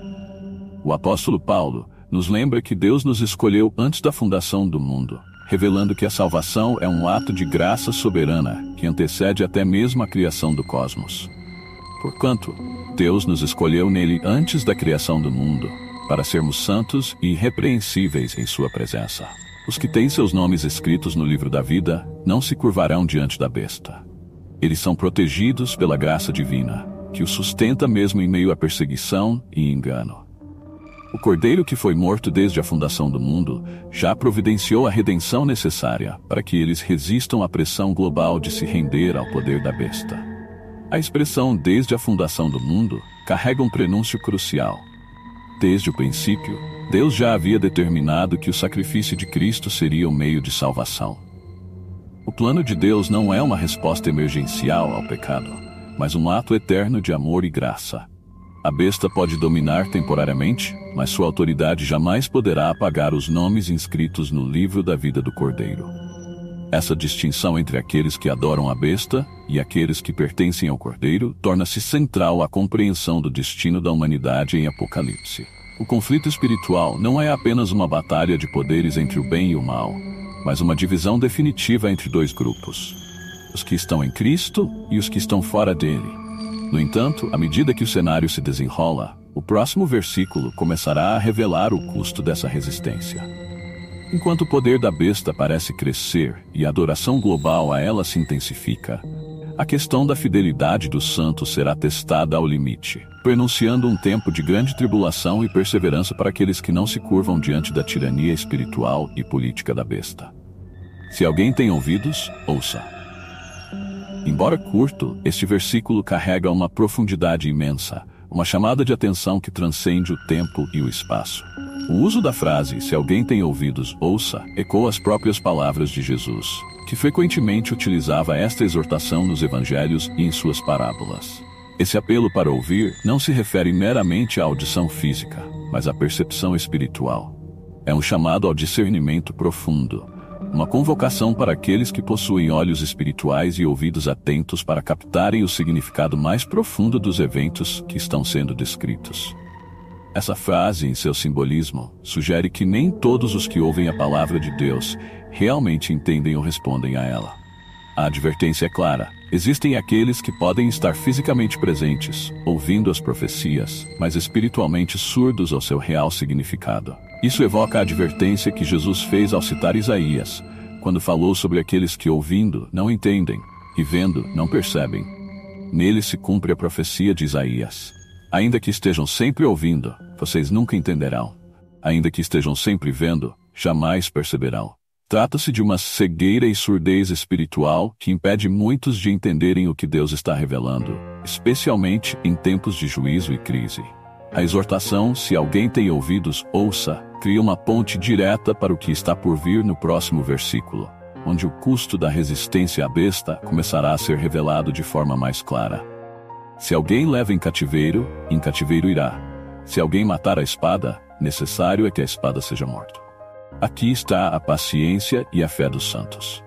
O apóstolo Paulo nos lembra que Deus nos escolheu antes da fundação do mundo, revelando que a salvação é um ato de graça soberana que antecede até mesmo a criação do cosmos. Porquanto, Deus nos escolheu nele antes da criação do mundo, para sermos santos e irrepreensíveis em sua presença. Os que têm seus nomes escritos no livro da vida não se curvarão diante da besta. Eles são protegidos pela graça divina, que os sustenta mesmo em meio à perseguição e engano. O Cordeiro que foi morto desde a fundação do mundo já providenciou a redenção necessária para que eles resistam à pressão global de se render ao poder da besta. A expressão "desde a fundação do mundo" carrega um prenúncio crucial. Desde o princípio, Deus já havia determinado que o sacrifício de Cristo seria o meio de salvação. O plano de Deus não é uma resposta emergencial ao pecado, mas um ato eterno de amor e graça. A besta pode dominar temporariamente, mas sua autoridade jamais poderá apagar os nomes inscritos no livro da vida do Cordeiro. Essa distinção entre aqueles que adoram a besta e aqueles que pertencem ao Cordeiro torna-se central à compreensão do destino da humanidade em Apocalipse. O conflito espiritual não é apenas uma batalha de poderes entre o bem e o mal, mas uma divisão definitiva entre dois grupos: os que estão em Cristo e os que estão fora dele. No entanto, à medida que o cenário se desenrola, o próximo versículo começará a revelar o custo dessa resistência. Enquanto o poder da besta parece crescer e a adoração global a ela se intensifica, A questão da fidelidade dos santos será testada ao limite, pronunciando um tempo de grande tribulação e perseverança para aqueles que não se curvam diante da tirania espiritual e política da besta. Se alguém tem ouvidos, ouça. Embora curto, este versículo carrega uma profundidade imensa, uma chamada de atenção que transcende o tempo e o espaço. O uso da frase, se alguém tem ouvidos, ouça, ecoa as próprias palavras de Jesus, que frequentemente utilizava esta exortação nos evangelhos e em suas parábolas. Esse apelo para ouvir não se refere meramente à audição física, mas à percepção espiritual. É um chamado ao discernimento profundo, uma convocação para aqueles que possuem olhos espirituais e ouvidos atentos para captarem o significado mais profundo dos eventos que estão sendo descritos. Essa frase, em seu simbolismo, sugere que nem todos os que ouvem a palavra de Deus realmente entendem ou respondem a ela. A advertência é clara. Existem aqueles que podem estar fisicamente presentes, ouvindo as profecias, mas espiritualmente surdos ao seu real significado. Isso evoca a advertência que Jesus fez ao citar Isaías, quando falou sobre aqueles que ouvindo não entendem e vendo não percebem. Nele se cumpre a profecia de Isaías. Ainda que estejam sempre ouvindo, vocês nunca entenderão. Ainda que estejam sempre vendo, jamais perceberão. Trata-se de uma cegueira e surdez espiritual que impede muitos de entenderem o que Deus está revelando, especialmente em tempos de juízo e crise. A exortação, se alguém tem ouvidos, ouça, cria uma ponte direta para o que está por vir no próximo versículo, onde o custo da resistência à besta começará a ser revelado de forma mais clara. Se alguém leva em cativeiro irá. Se alguém matar a espada, necessário é que a espada seja morta. Aqui está a paciência e a fé dos santos.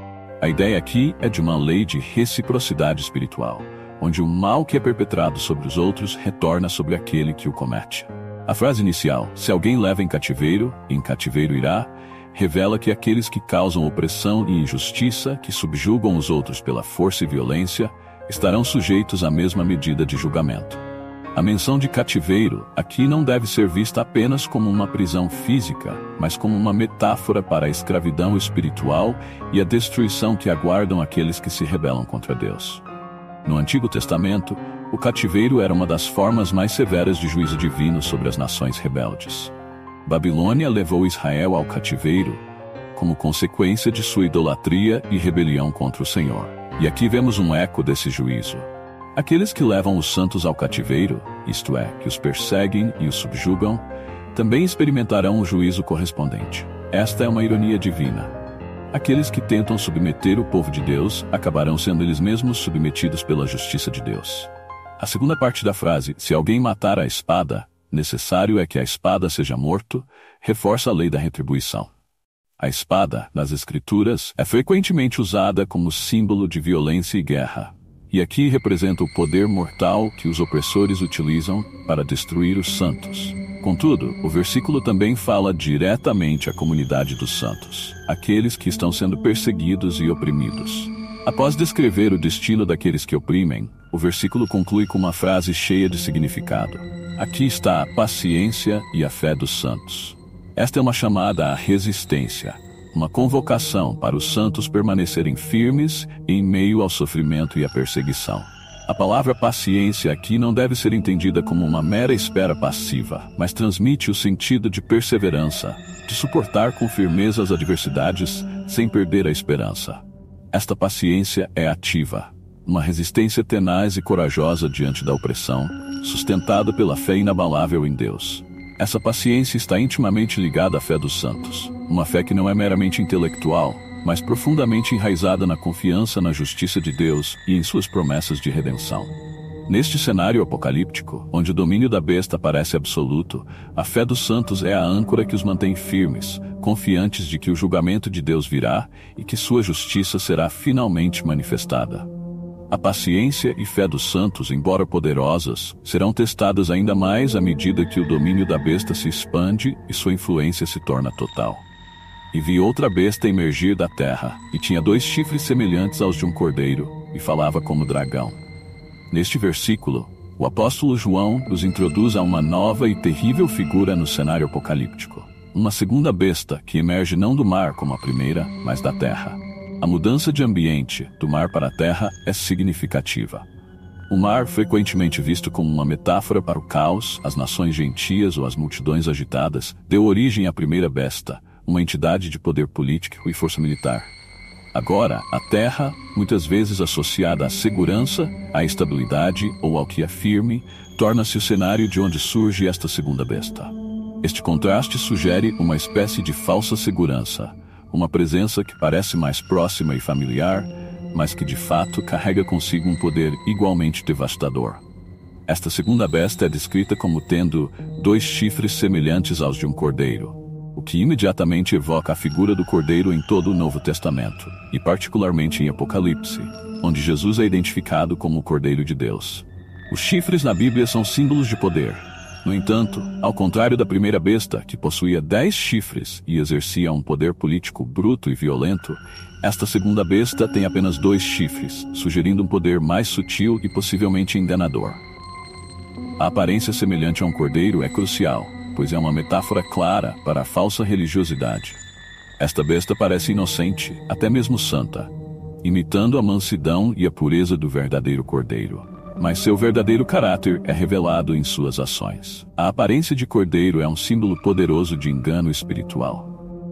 A ideia aqui é de uma lei de reciprocidade espiritual, onde o mal que é perpetrado sobre os outros retorna sobre aquele que o comete. A frase inicial, se alguém leva em cativeiro irá, revela que aqueles que causam opressão e injustiça, que subjugam os outros pela força e violência, estarão sujeitos à mesma medida de julgamento. A menção de cativeiro aqui não deve ser vista apenas como uma prisão física, mas como uma metáfora para a escravidão espiritual e a destruição que aguardam aqueles que se rebelam contra Deus. No Antigo Testamento, o cativeiro era uma das formas mais severas de juízo divino sobre as nações rebeldes. Babilônia levou Israel ao cativeiro como consequência de sua idolatria e rebelião contra o Senhor. E aqui vemos um eco desse juízo. Aqueles que levam os santos ao cativeiro, isto é, que os perseguem e os subjugam, também experimentarão o juízo correspondente. Esta é uma ironia divina. Aqueles que tentam submeter o povo de Deus acabarão sendo eles mesmos submetidos pela justiça de Deus. A segunda parte da frase, se alguém matar a espada, necessário é que a espada seja morto, reforça a lei da retribuição. A espada, nas Escrituras, é frequentemente usada como símbolo de violência e guerra. E aqui representa o poder mortal que os opressores utilizam para destruir os santos. Contudo, o versículo também fala diretamente à comunidade dos santos, aqueles que estão sendo perseguidos e oprimidos. Após descrever o destino daqueles que oprimem, o versículo conclui com uma frase cheia de significado. Aqui está a paciência e a fé dos santos. Esta é uma chamada à resistência, uma convocação para os santos permanecerem firmes em meio ao sofrimento e à perseguição. A palavra paciência aqui não deve ser entendida como uma mera espera passiva, mas transmite o sentido de perseverança, de suportar com firmeza as adversidades sem perder a esperança. Esta paciência é ativa, uma resistência tenaz e corajosa diante da opressão, sustentada pela fé inabalável em Deus. Essa paciência está intimamente ligada à fé dos santos, uma fé que não é meramente intelectual, mas profundamente enraizada na confiança na justiça de Deus e em suas promessas de redenção. Neste cenário apocalíptico, onde o domínio da besta parece absoluto, a fé dos santos é a âncora que os mantém firmes, confiantes de que o julgamento de Deus virá e que sua justiça será finalmente manifestada. A paciência e fé dos santos, embora poderosas, serão testadas ainda mais à medida que o domínio da besta se expande e sua influência se torna total. E vi outra besta emergir da terra, e tinha 2 chifres semelhantes aos de um cordeiro, e falava como dragão. Neste versículo, o apóstolo João nos introduz a uma nova e terrível figura no cenário apocalíptico. Uma segunda besta que emerge não do mar como a primeira, mas da terra. A mudança de ambiente, do mar para a terra, é significativa. O mar, frequentemente visto como uma metáfora para o caos, as nações gentias ou as multidões agitadas, deu origem à primeira besta, uma entidade de poder político e força militar. Agora, a terra, muitas vezes associada à segurança, à estabilidade ou ao que é firme, torna-se o cenário de onde surge esta segunda besta. Este contraste sugere uma espécie de falsa segurança, uma presença que parece mais próxima e familiar, mas que de fato carrega consigo um poder igualmente devastador. Esta segunda besta é descrita como tendo 2 chifres semelhantes aos de um cordeiro, o que imediatamente evoca a figura do cordeiro em todo o Novo Testamento, e particularmente em Apocalipse, onde Jesus é identificado como o Cordeiro de Deus. Os chifres na Bíblia são símbolos de poder. No entanto, ao contrário da primeira besta, que possuía 10 chifres e exercia um poder político bruto e violento, esta segunda besta tem apenas 2 chifres, sugerindo um poder mais sutil e possivelmente enganador. A aparência semelhante a um cordeiro é crucial, pois é uma metáfora clara para a falsa religiosidade. Esta besta parece inocente, até mesmo santa, imitando a mansidão e a pureza do verdadeiro cordeiro. Mas seu verdadeiro caráter é revelado em suas ações. A aparência de cordeiro é um símbolo poderoso de engano espiritual.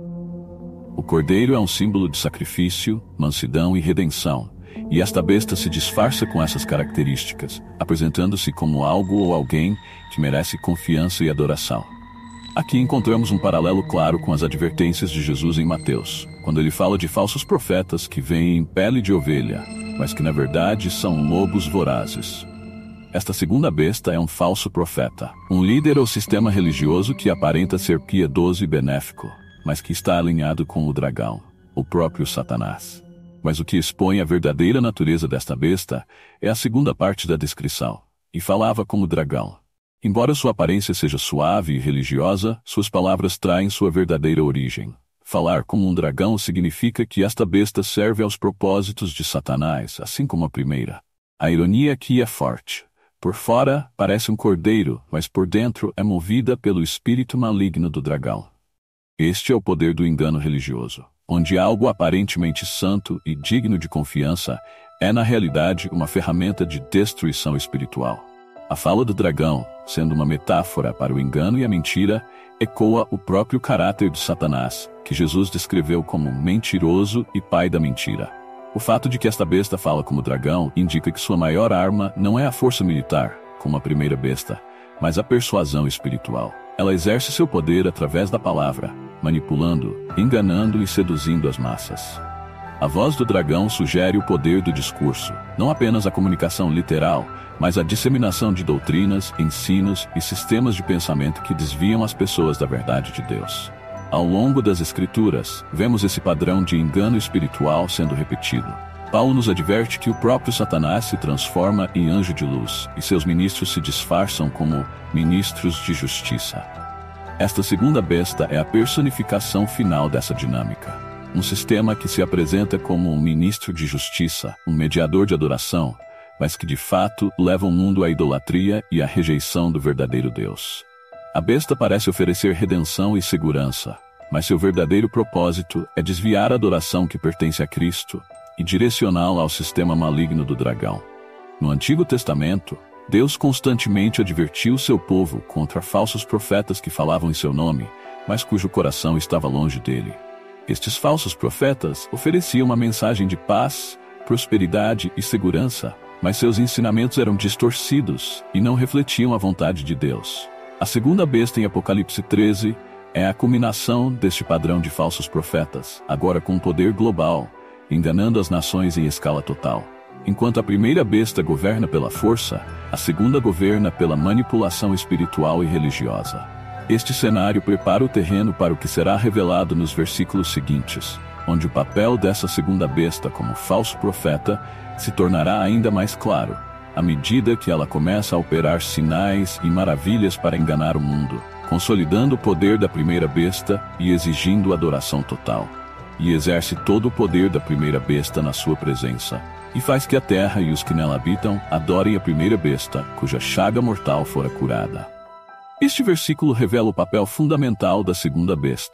O cordeiro é um símbolo de sacrifício, mansidão e redenção, e esta besta se disfarça com essas características, apresentando-se como algo ou alguém que merece confiança e adoração. Aqui encontramos um paralelo claro com as advertências de Jesus em Mateus, quando ele fala de falsos profetas que vêm em pele de ovelha, mas que na verdade são lobos vorazes. Esta segunda besta é um falso profeta, um líder ou sistema religioso que aparenta ser piedoso e benéfico, mas que está alinhado com o dragão, o próprio Satanás. Mas o que expõe a verdadeira natureza desta besta é a segunda parte da descrição, e falava como dragão. Embora sua aparência seja suave e religiosa, suas palavras traem sua verdadeira origem. Falar como um dragão significa que esta besta serve aos propósitos de Satanás, assim como a primeira. A ironia aqui é forte. Por fora, parece um cordeiro, mas por dentro é movida pelo espírito maligno do dragão. Este é o poder do engano religioso, onde algo aparentemente santo e digno de confiança é na realidade uma ferramenta de destruição espiritual. A fala do dragão, sendo uma metáfora para o engano e a mentira, ecoa o próprio caráter de Satanás, que Jesus descreveu como mentiroso e pai da mentira. O fato de que esta besta fala como dragão indica que sua maior arma não é a força militar, como a primeira besta, mas a persuasão espiritual. Ela exerce seu poder através da palavra, manipulando, enganando e seduzindo as massas. A voz do dragão sugere o poder do discurso, não apenas a comunicação literal, mas a disseminação de doutrinas, ensinos e sistemas de pensamento que desviam as pessoas da verdade de Deus. Ao longo das Escrituras, vemos esse padrão de engano espiritual sendo repetido. Paulo nos adverte que o próprio Satanás se transforma em anjo de luz, e seus ministros se disfarçam como ministros de justiça. Esta segunda besta é a personificação final dessa dinâmica. Um sistema que se apresenta como um ministro de justiça, um mediador de adoração, mas que de fato leva o mundo à idolatria e à rejeição do verdadeiro Deus. A besta parece oferecer redenção e segurança, mas seu verdadeiro propósito é desviar a adoração que pertence a Cristo e direcioná-la ao sistema maligno do dragão. No Antigo Testamento, Deus constantemente advertiu seu povo contra falsos profetas que falavam em seu nome, mas cujo coração estava longe dele. Estes falsos profetas ofereciam uma mensagem de paz, prosperidade e segurança, mas seus ensinamentos eram distorcidos e não refletiam a vontade de Deus. A segunda besta em Apocalipse 13 é a culminação deste padrão de falsos profetas, agora com poder global, enganando as nações em escala total. Enquanto a primeira besta governa pela força, a segunda governa pela manipulação espiritual e religiosa. Este cenário prepara o terreno para o que será revelado nos versículos seguintes, onde o papel dessa segunda besta como falso profeta se tornará ainda mais claro, à medida que ela começa a operar sinais e maravilhas para enganar o mundo, consolidando o poder da primeira besta e exigindo adoração total. E exerce todo o poder da primeira besta na sua presença, e faz que a terra e os que nela habitam adorem a primeira besta, cuja chaga mortal fora curada. Este versículo revela o papel fundamental da segunda besta,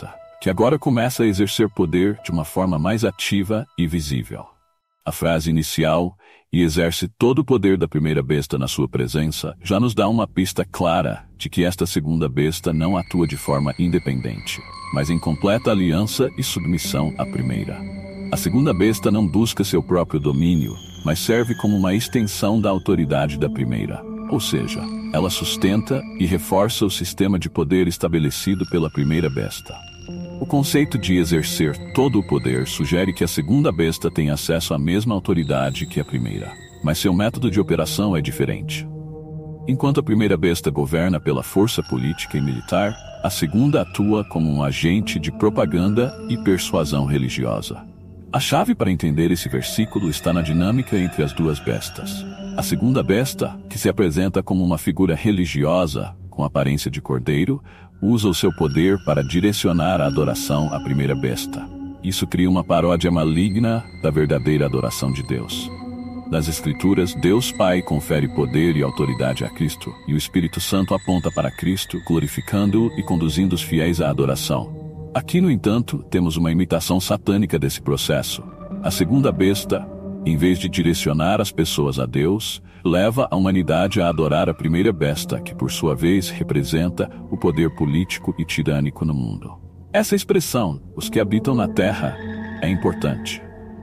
que agora começa a exercer poder de uma forma mais ativa e visível. A frase inicial, "e exerce todo o poder da primeira besta na sua presença", já nos dá uma pista clara de que esta segunda besta não atua de forma independente, mas em completa aliança e submissão à primeira. A segunda besta não busca seu próprio domínio, mas serve como uma extensão da autoridade da primeira, ou seja, ela sustenta e reforça o sistema de poder estabelecido pela primeira besta. O conceito de exercer todo o poder sugere que a segunda besta tem acesso à mesma autoridade que a primeira, mas seu método de operação é diferente. Enquanto a primeira besta governa pela força política e militar, a segunda atua como um agente de propaganda e persuasão religiosa. A chave para entender esse versículo está na dinâmica entre as duas bestas. A segunda besta, que se apresenta como uma figura religiosa, com aparência de cordeiro, usa o seu poder para direcionar a adoração à primeira besta. Isso cria uma paródia maligna da verdadeira adoração de Deus. Nas Escrituras, Deus Pai confere poder e autoridade a Cristo, e o Espírito Santo aponta para Cristo, glorificando-o e conduzindo os fiéis à adoração. Aqui, no entanto, temos uma imitação satânica desse processo. A segunda besta, em vez de direcionar as pessoas a Deus, leva a humanidade a adorar a primeira besta, que por sua vez representa o poder político e tirânico no mundo. Essa expressão, "os que habitam na terra", é importante.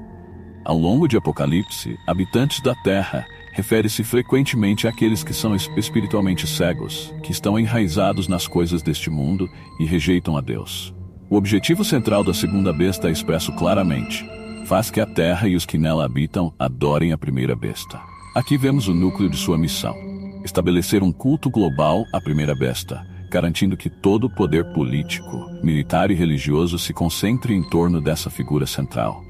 Ao longo de Apocalipse, habitantes da terra refere-se frequentemente àqueles que são espiritualmente cegos, que estão enraizados nas coisas deste mundo e rejeitam a Deus. O objetivo central da segunda besta é expresso claramente: faz que a terra e os que nela habitam adorem a primeira besta. Aqui vemos o núcleo de sua missão: estabelecer um culto global à primeira besta, garantindo que todo o poder político, militar e religioso se concentre em torno dessa figura central.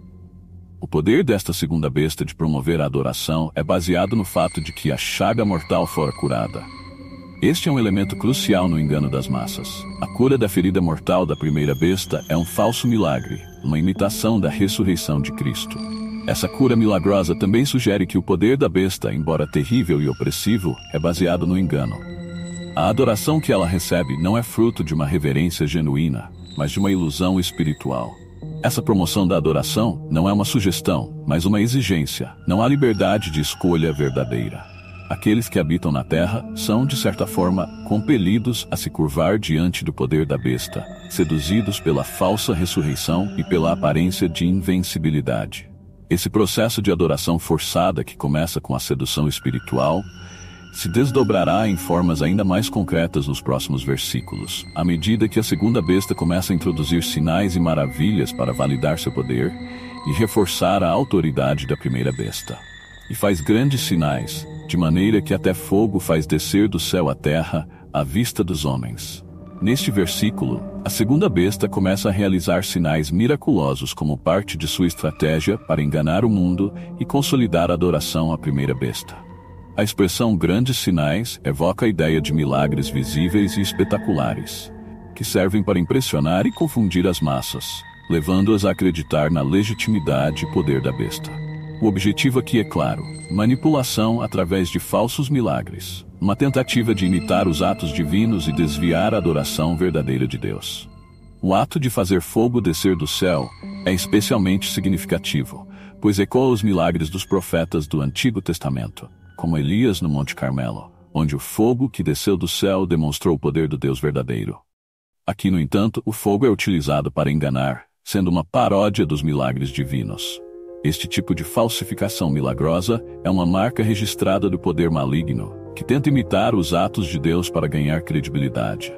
O poder desta segunda besta de promover a adoração é baseado no fato de que a chaga mortal fora curada. Este é um elemento crucial no engano das massas. A cura da ferida mortal da primeira besta é um falso milagre, uma imitação da ressurreição de Cristo. Essa cura milagrosa também sugere que o poder da besta, embora terrível e opressivo, é baseado no engano. A adoração que ela recebe não é fruto de uma reverência genuína, mas de uma ilusão espiritual. Essa promoção da adoração não é uma sugestão, mas uma exigência. Não há liberdade de escolha verdadeira. Aqueles que habitam na terra são, de certa forma, compelidos a se curvar diante do poder da besta, seduzidos pela falsa ressurreição e pela aparência de invencibilidade. Esse processo de adoração forçada, que começa com a sedução espiritual, se desdobrará em formas ainda mais concretas nos próximos versículos, à medida que a segunda besta começa a introduzir sinais e maravilhas para validar seu poder e reforçar a autoridade da primeira besta. E faz grandes sinais, de maneira que até fogo faz descer do céu à terra, à vista dos homens. Neste versículo, a segunda besta começa a realizar sinais miraculosos como parte de sua estratégia para enganar o mundo e consolidar a adoração à primeira besta. A expressão grandes sinais evoca a ideia de milagres visíveis e espetaculares, que servem para impressionar e confundir as massas, levando-as a acreditar na legitimidade e poder da besta. O objetivo aqui é claro: manipulação através de falsos milagres, uma tentativa de imitar os atos divinos e desviar a adoração verdadeira de Deus. O ato de fazer fogo descer do céu é especialmente significativo, pois ecoa os milagres dos profetas do Antigo Testamento, como Elias no Monte Carmelo, onde o fogo que desceu do céu demonstrou o poder do Deus verdadeiro. Aqui, no entanto, o fogo é utilizado para enganar, sendo uma paródia dos milagres divinos. Este tipo de falsificação milagrosa é uma marca registrada do poder maligno, que tenta imitar os atos de Deus para ganhar credibilidade.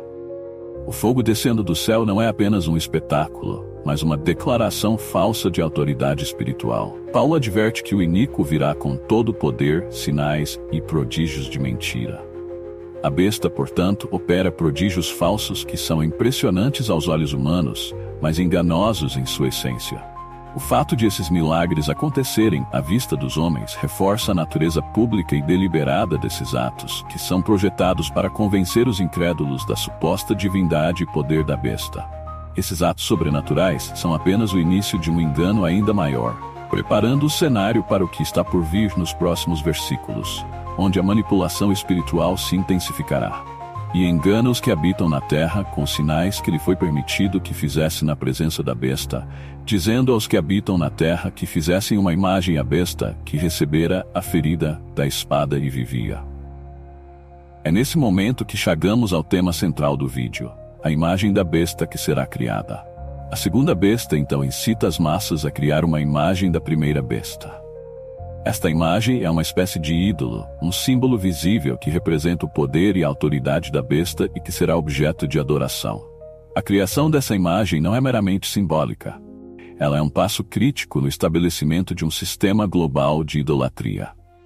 O fogo descendo do céu não é apenas um espetáculo, mas uma declaração falsa de autoridade espiritual. Paulo adverte que o iníquo virá com todo o poder, sinais e prodígios de mentira. A besta, portanto, opera prodígios falsos que são impressionantes aos olhos humanos, mas enganosos em sua essência. O fato de esses milagres acontecerem à vista dos homens reforça a natureza pública e deliberada desses atos, que são projetados para convencer os incrédulos da suposta divindade e poder da besta. Esses atos sobrenaturais são apenas o início de um engano ainda maior, preparando o cenário para o que está por vir nos próximos versículos, onde a manipulação espiritual se intensificará. e engana os que habitam na terra com sinais que lhe foi permitido que fizesse na presença da besta, dizendo aos que habitam na terra que fizessem uma imagem à besta que recebera a ferida da espada e vivia. É nesse momento que chegamos ao tema central do vídeo, a imagem da besta que será criada. A segunda besta então incita as massas a criar uma imagem da primeira besta. Esta imagem é uma espécie de ídolo, um símbolo visível que representa o poder e a autoridade da besta e que será objeto de adoração. A criação dessa imagem não é meramente simbólica. Ela é um passo crítico no estabelecimento de um sistema global de idolatria.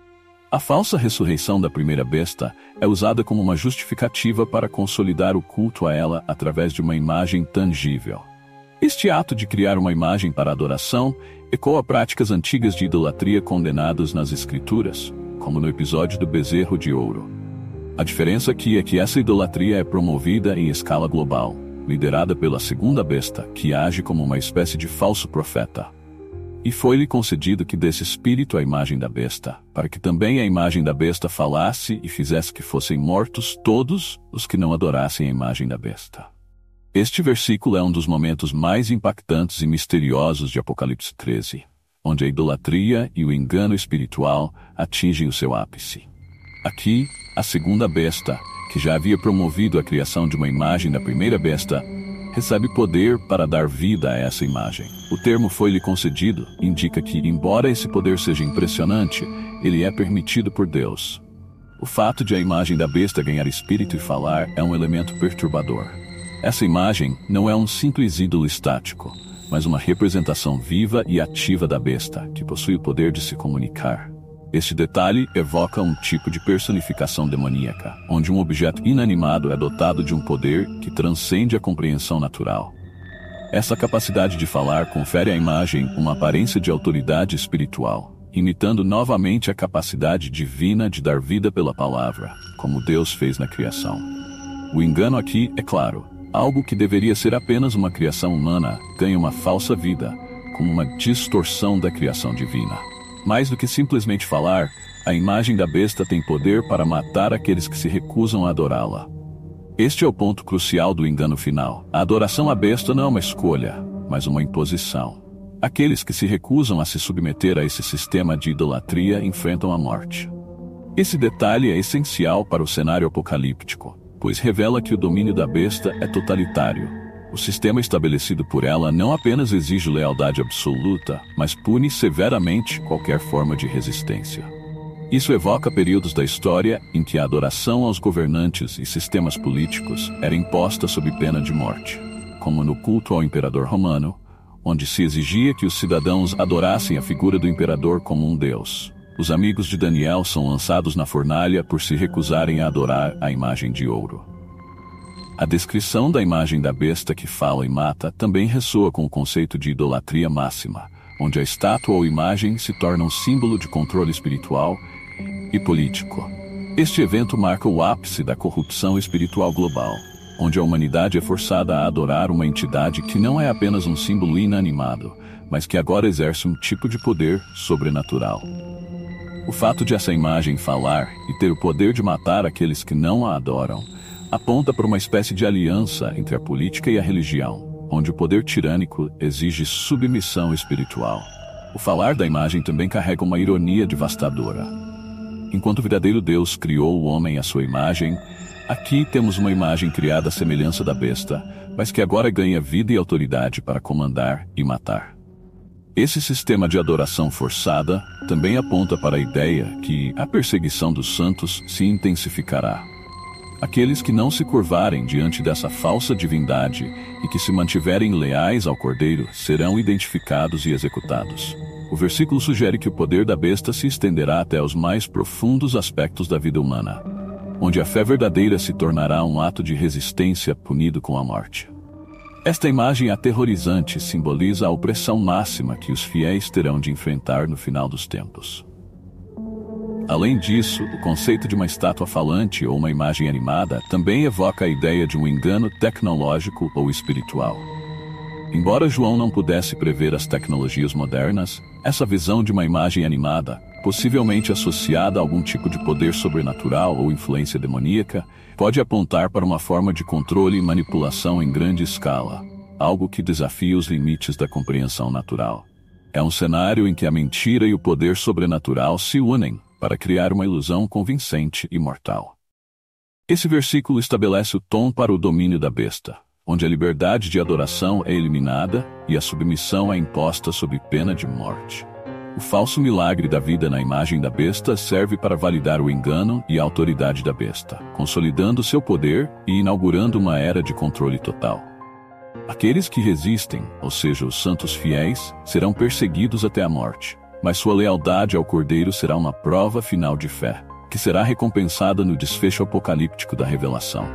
A falsa ressurreição da primeira besta é usada como uma justificativa para consolidar o culto a ela através de uma imagem tangível. Este ato de criar uma imagem para adoração ecoa práticas antigas de idolatria condenadas nas Escrituras, como no episódio do bezerro de ouro. A diferença aqui é que essa idolatria é promovida em escala global, liderada pela segunda besta, que age como uma espécie de falso profeta. E foi-lhe concedido que desse espírito a imagem da besta, para que também a imagem da besta falasse e fizesse que fossem mortos todos os que não adorassem a imagem da besta. Este versículo é um dos momentos mais impactantes e misteriosos de Apocalipse 13, onde a idolatria e o engano espiritual atingem o seu ápice. Aqui, a segunda besta, que já havia promovido a criação de uma imagem da primeira besta, recebe poder para dar vida a essa imagem. O termo foi-lhe concedido indica que, embora esse poder seja impressionante, ele é permitido por Deus. O fato de a imagem da besta ganhar espírito e falar é um elemento perturbador. Essa imagem não é um simples ídolo estático, mas uma representação viva e ativa da besta, que possui o poder de se comunicar. Este detalhe evoca um tipo de personificação demoníaca, onde um objeto inanimado é dotado de um poder que transcende a compreensão natural. Essa capacidade de falar confere à imagem uma aparência de autoridade espiritual, imitando novamente a capacidade divina de dar vida pela palavra, como Deus fez na criação. O engano aqui, é claro, algo que deveria ser apenas uma criação humana ganha uma falsa vida, como uma distorção da criação divina. Mais do que simplesmente falar, a imagem da besta tem poder para matar aqueles que se recusam a adorá-la. Este é o ponto crucial do engano final. A adoração à besta não é uma escolha, mas uma imposição. Aqueles que se recusam a se submeter a esse sistema de idolatria enfrentam a morte. Esse detalhe é essencial para o cenário apocalíptico, pois revela que o domínio da besta é totalitário. O sistema estabelecido por ela não apenas exige lealdade absoluta, mas pune severamente qualquer forma de resistência. Isso evoca períodos da história em que a adoração aos governantes e sistemas políticos era imposta sob pena de morte, como no culto ao imperador romano, onde se exigia que os cidadãos adorassem a figura do imperador como um deus. Os amigos de Daniel são lançados na fornalha por se recusarem a adorar a imagem de ouro. A descrição da imagem da besta que fala e mata também ressoa com o conceito de idolatria máxima, onde a estátua ou imagem se torna um símbolo de controle espiritual e político. Este evento marca o ápice da corrupção espiritual global, onde a humanidade é forçada a adorar uma entidade que não é apenas um símbolo inanimado, mas que agora exerce um tipo de poder sobrenatural. O fato de essa imagem falar e ter o poder de matar aqueles que não a adoram aponta para uma espécie de aliança entre a política e a religião, onde o poder tirânico exige submissão espiritual. O falar da imagem também carrega uma ironia devastadora. Enquanto o verdadeiro Deus criou o homem à sua imagem, aqui temos uma imagem criada à semelhança da besta, mas que agora ganha vida e autoridade para comandar e matar. Esse sistema de adoração forçada também aponta para a ideia que a perseguição dos santos se intensificará. Aqueles que não se curvarem diante dessa falsa divindade e que se mantiverem leais ao Cordeiro serão identificados e executados. O versículo sugere que o poder da besta se estenderá até os mais profundos aspectos da vida humana, onde a fé verdadeira se tornará um ato de resistência punido com a morte. Esta imagem aterrorizante simboliza a opressão máxima que os fiéis terão de enfrentar no final dos tempos. Além disso, o conceito de uma estátua falante ou uma imagem animada também evoca a ideia de um engano tecnológico ou espiritual. Embora João não pudesse prever as tecnologias modernas, essa visão de uma imagem animada possivelmente associada a algum tipo de poder sobrenatural ou influência demoníaca, pode apontar para uma forma de controle e manipulação em grande escala, algo que desafia os limites da compreensão natural. É um cenário em que a mentira e o poder sobrenatural se unem para criar uma ilusão convincente e mortal. Esse versículo estabelece o tom para o domínio da besta, onde a liberdade de adoração é eliminada e a submissão é imposta sob pena de morte. O falso milagre da vida na imagem da besta serve para validar o engano e a autoridade da besta, consolidando seu poder e inaugurando uma era de controle total. Aqueles que resistem, ou seja, os santos fiéis, serão perseguidos até a morte, mas sua lealdade ao Cordeiro será uma prova final de fé, que será recompensada no desfecho apocalíptico da revelação.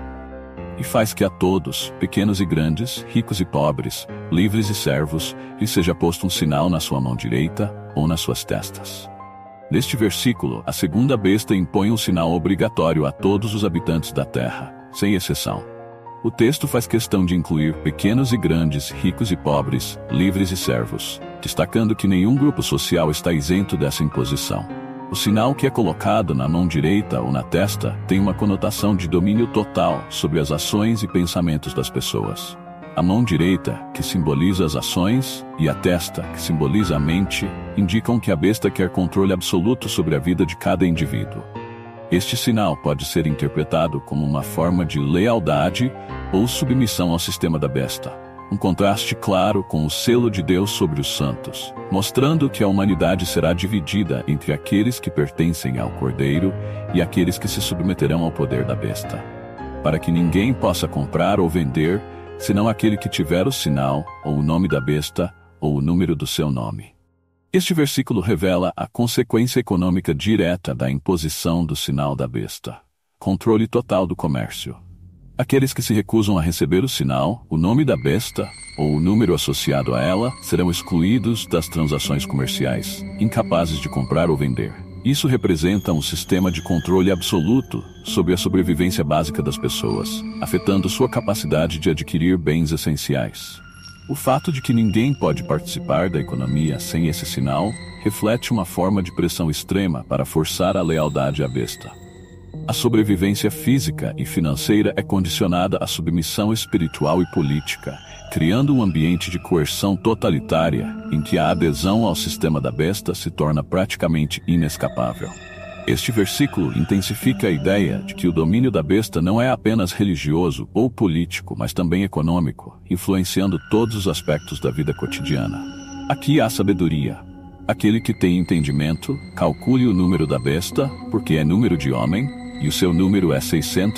E faz que a todos, pequenos e grandes, ricos e pobres, livres e servos, lhe seja posto um sinal na sua mão direita ou nas suas testas. Neste versículo, a segunda besta impõe um sinal obrigatório a todos os habitantes da terra, sem exceção. O texto faz questão de incluir pequenos e grandes, ricos e pobres, livres e servos, destacando que nenhum grupo social está isento dessa imposição. O sinal que é colocado na mão direita ou na testa tem uma conotação de domínio total sobre as ações e pensamentos das pessoas. A mão direita, que simboliza as ações, e a testa, que simboliza a mente, indicam que a besta quer controle absoluto sobre a vida de cada indivíduo. Este sinal pode ser interpretado como uma forma de lealdade ou submissão ao sistema da besta. Um contraste claro com o selo de Deus sobre os santos, mostrando que a humanidade será dividida entre aqueles que pertencem ao Cordeiro e aqueles que se submeterão ao poder da besta. Para que ninguém possa comprar ou vender, senão aquele que tiver o sinal, ou o nome da besta, ou o número do seu nome. Este versículo revela a consequência econômica direta da imposição do sinal da besta: controle total do comércio. Aqueles que se recusam a receber o sinal, o nome da besta, ou o número associado a ela, serão excluídos das transações comerciais, incapazes de comprar ou vender. Isso representa um sistema de controle absoluto sobre a sobrevivência básica das pessoas, afetando sua capacidade de adquirir bens essenciais. O fato de que ninguém pode participar da economia sem esse sinal reflete uma forma de pressão extrema para forçar a lealdade à besta. A sobrevivência física e financeira é condicionada à submissão espiritual e política, criando um ambiente de coerção totalitária em que a adesão ao sistema da besta se torna praticamente inescapável. Este versículo intensifica a ideia de que o domínio da besta não é apenas religioso ou político, mas também econômico, influenciando todos os aspectos da vida cotidiana. Aqui há sabedoria. Aquele que tem entendimento, calcule o número da besta, porque é número de homem, e o seu número é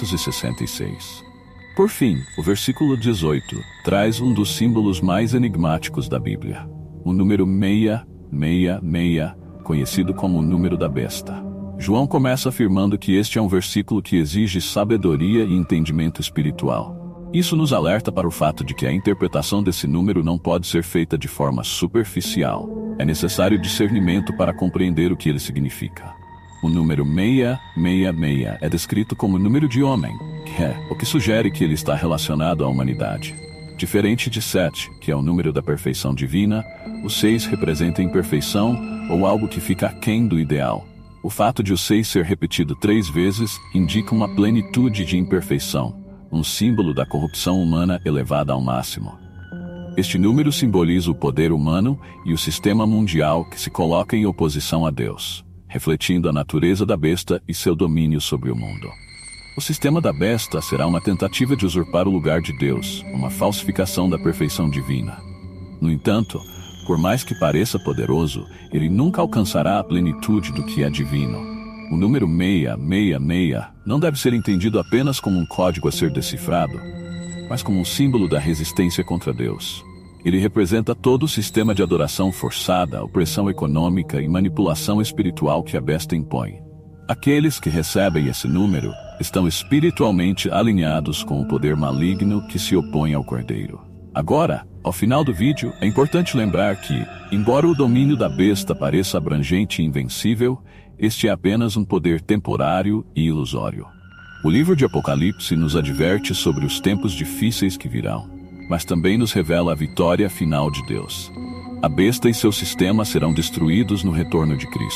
666. Por fim, o versículo 18 traz um dos símbolos mais enigmáticos da Bíblia. O número 666, conhecido como o número da besta. João começa afirmando que este é um versículo que exige sabedoria e entendimento espiritual. Isso nos alerta para o fato de que a interpretação desse número não pode ser feita de forma superficial. É necessário discernimento para compreender o que ele significa. O número 666 é descrito como número de homem, o que sugere que ele está relacionado à humanidade. Diferente de 7, que é o número da perfeição divina, o 6 representa imperfeição ou algo que fica aquém do ideal. O fato de o 6 ser repetido 3 vezes indica uma plenitude de imperfeição, um símbolo da corrupção humana elevada ao máximo. Este número simboliza o poder humano e o sistema mundial que se coloca em oposição a Deus, refletindo a natureza da besta e seu domínio sobre o mundo. O sistema da besta será uma tentativa de usurpar o lugar de Deus, uma falsificação da perfeição divina. No entanto, por mais que pareça poderoso, ele nunca alcançará a plenitude do que é divino. O número 666 não deve ser entendido apenas como um código a ser decifrado, mas como um símbolo da resistência contra Deus. Ele representa todo o sistema de adoração forçada, opressão econômica e manipulação espiritual que a besta impõe. Aqueles que recebem esse número estão espiritualmente alinhados com o poder maligno que se opõe ao Cordeiro. Agora, ao final do vídeo, é importante lembrar que, embora o domínio da besta pareça abrangente e invencível, este é apenas um poder temporário e ilusório. O livro de Apocalipse nos adverte sobre os tempos difíceis que virão, mas também nos revela a vitória final de Deus. A besta e seu sistema serão destruídos no retorno de Cristo.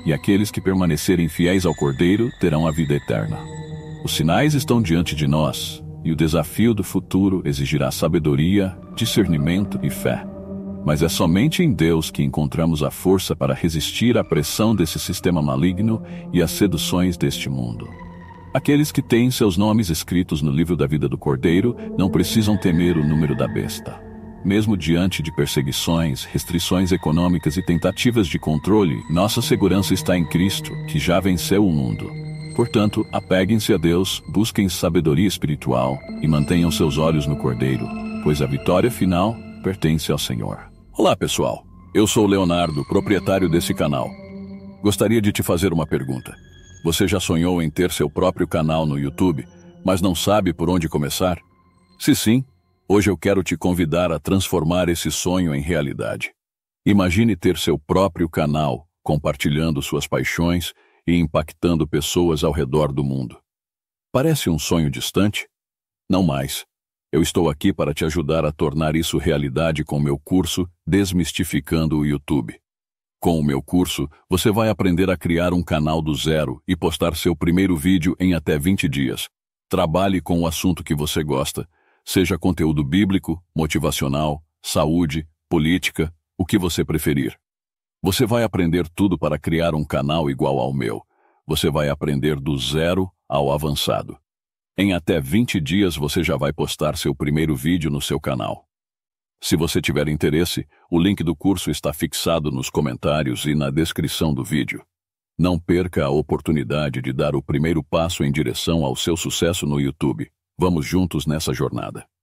e aqueles que permanecerem fiéis ao Cordeiro terão a vida eterna. Os sinais estão diante de nós, e o desafio do futuro exigirá sabedoria, discernimento e fé. Mas é somente em Deus que encontramos a força para resistir à pressão desse sistema maligno e às seduções deste mundo. Aqueles que têm seus nomes escritos no livro da vida do Cordeiro não precisam temer o número da besta. Mesmo diante de perseguições, restrições econômicas e tentativas de controle, nossa segurança está em Cristo, que já venceu o mundo. Portanto, apeguem-se a Deus, busquem sabedoria espiritual e mantenham seus olhos no Cordeiro, pois a vitória final pertence ao Senhor. Olá, pessoal. Eu sou Leonardo, proprietário desse canal. Gostaria de te fazer uma pergunta. Você já sonhou em ter seu próprio canal no YouTube, mas não sabe por onde começar? Se sim, hoje eu quero te convidar a transformar esse sonho em realidade. Imagine ter seu próprio canal, compartilhando suas paixões e impactando pessoas ao redor do mundo. Parece um sonho distante? Não mais. Eu estou aqui para te ajudar a tornar isso realidade com meu curso Desmistificando o YouTube. Com o meu curso, você vai aprender a criar um canal do zero e postar seu primeiro vídeo em até 20 dias. Trabalhe com o assunto que você gosta, seja conteúdo bíblico, motivacional, saúde, política, o que você preferir. Você vai aprender tudo para criar um canal igual ao meu. Você vai aprender do zero ao avançado. Em até 20 dias você já vai postar seu primeiro vídeo no seu canal. Se você tiver interesse, o link do curso está fixado nos comentários e na descrição do vídeo. Não perca a oportunidade de dar o primeiro passo em direção ao seu sucesso no YouTube. Vamos juntos nessa jornada.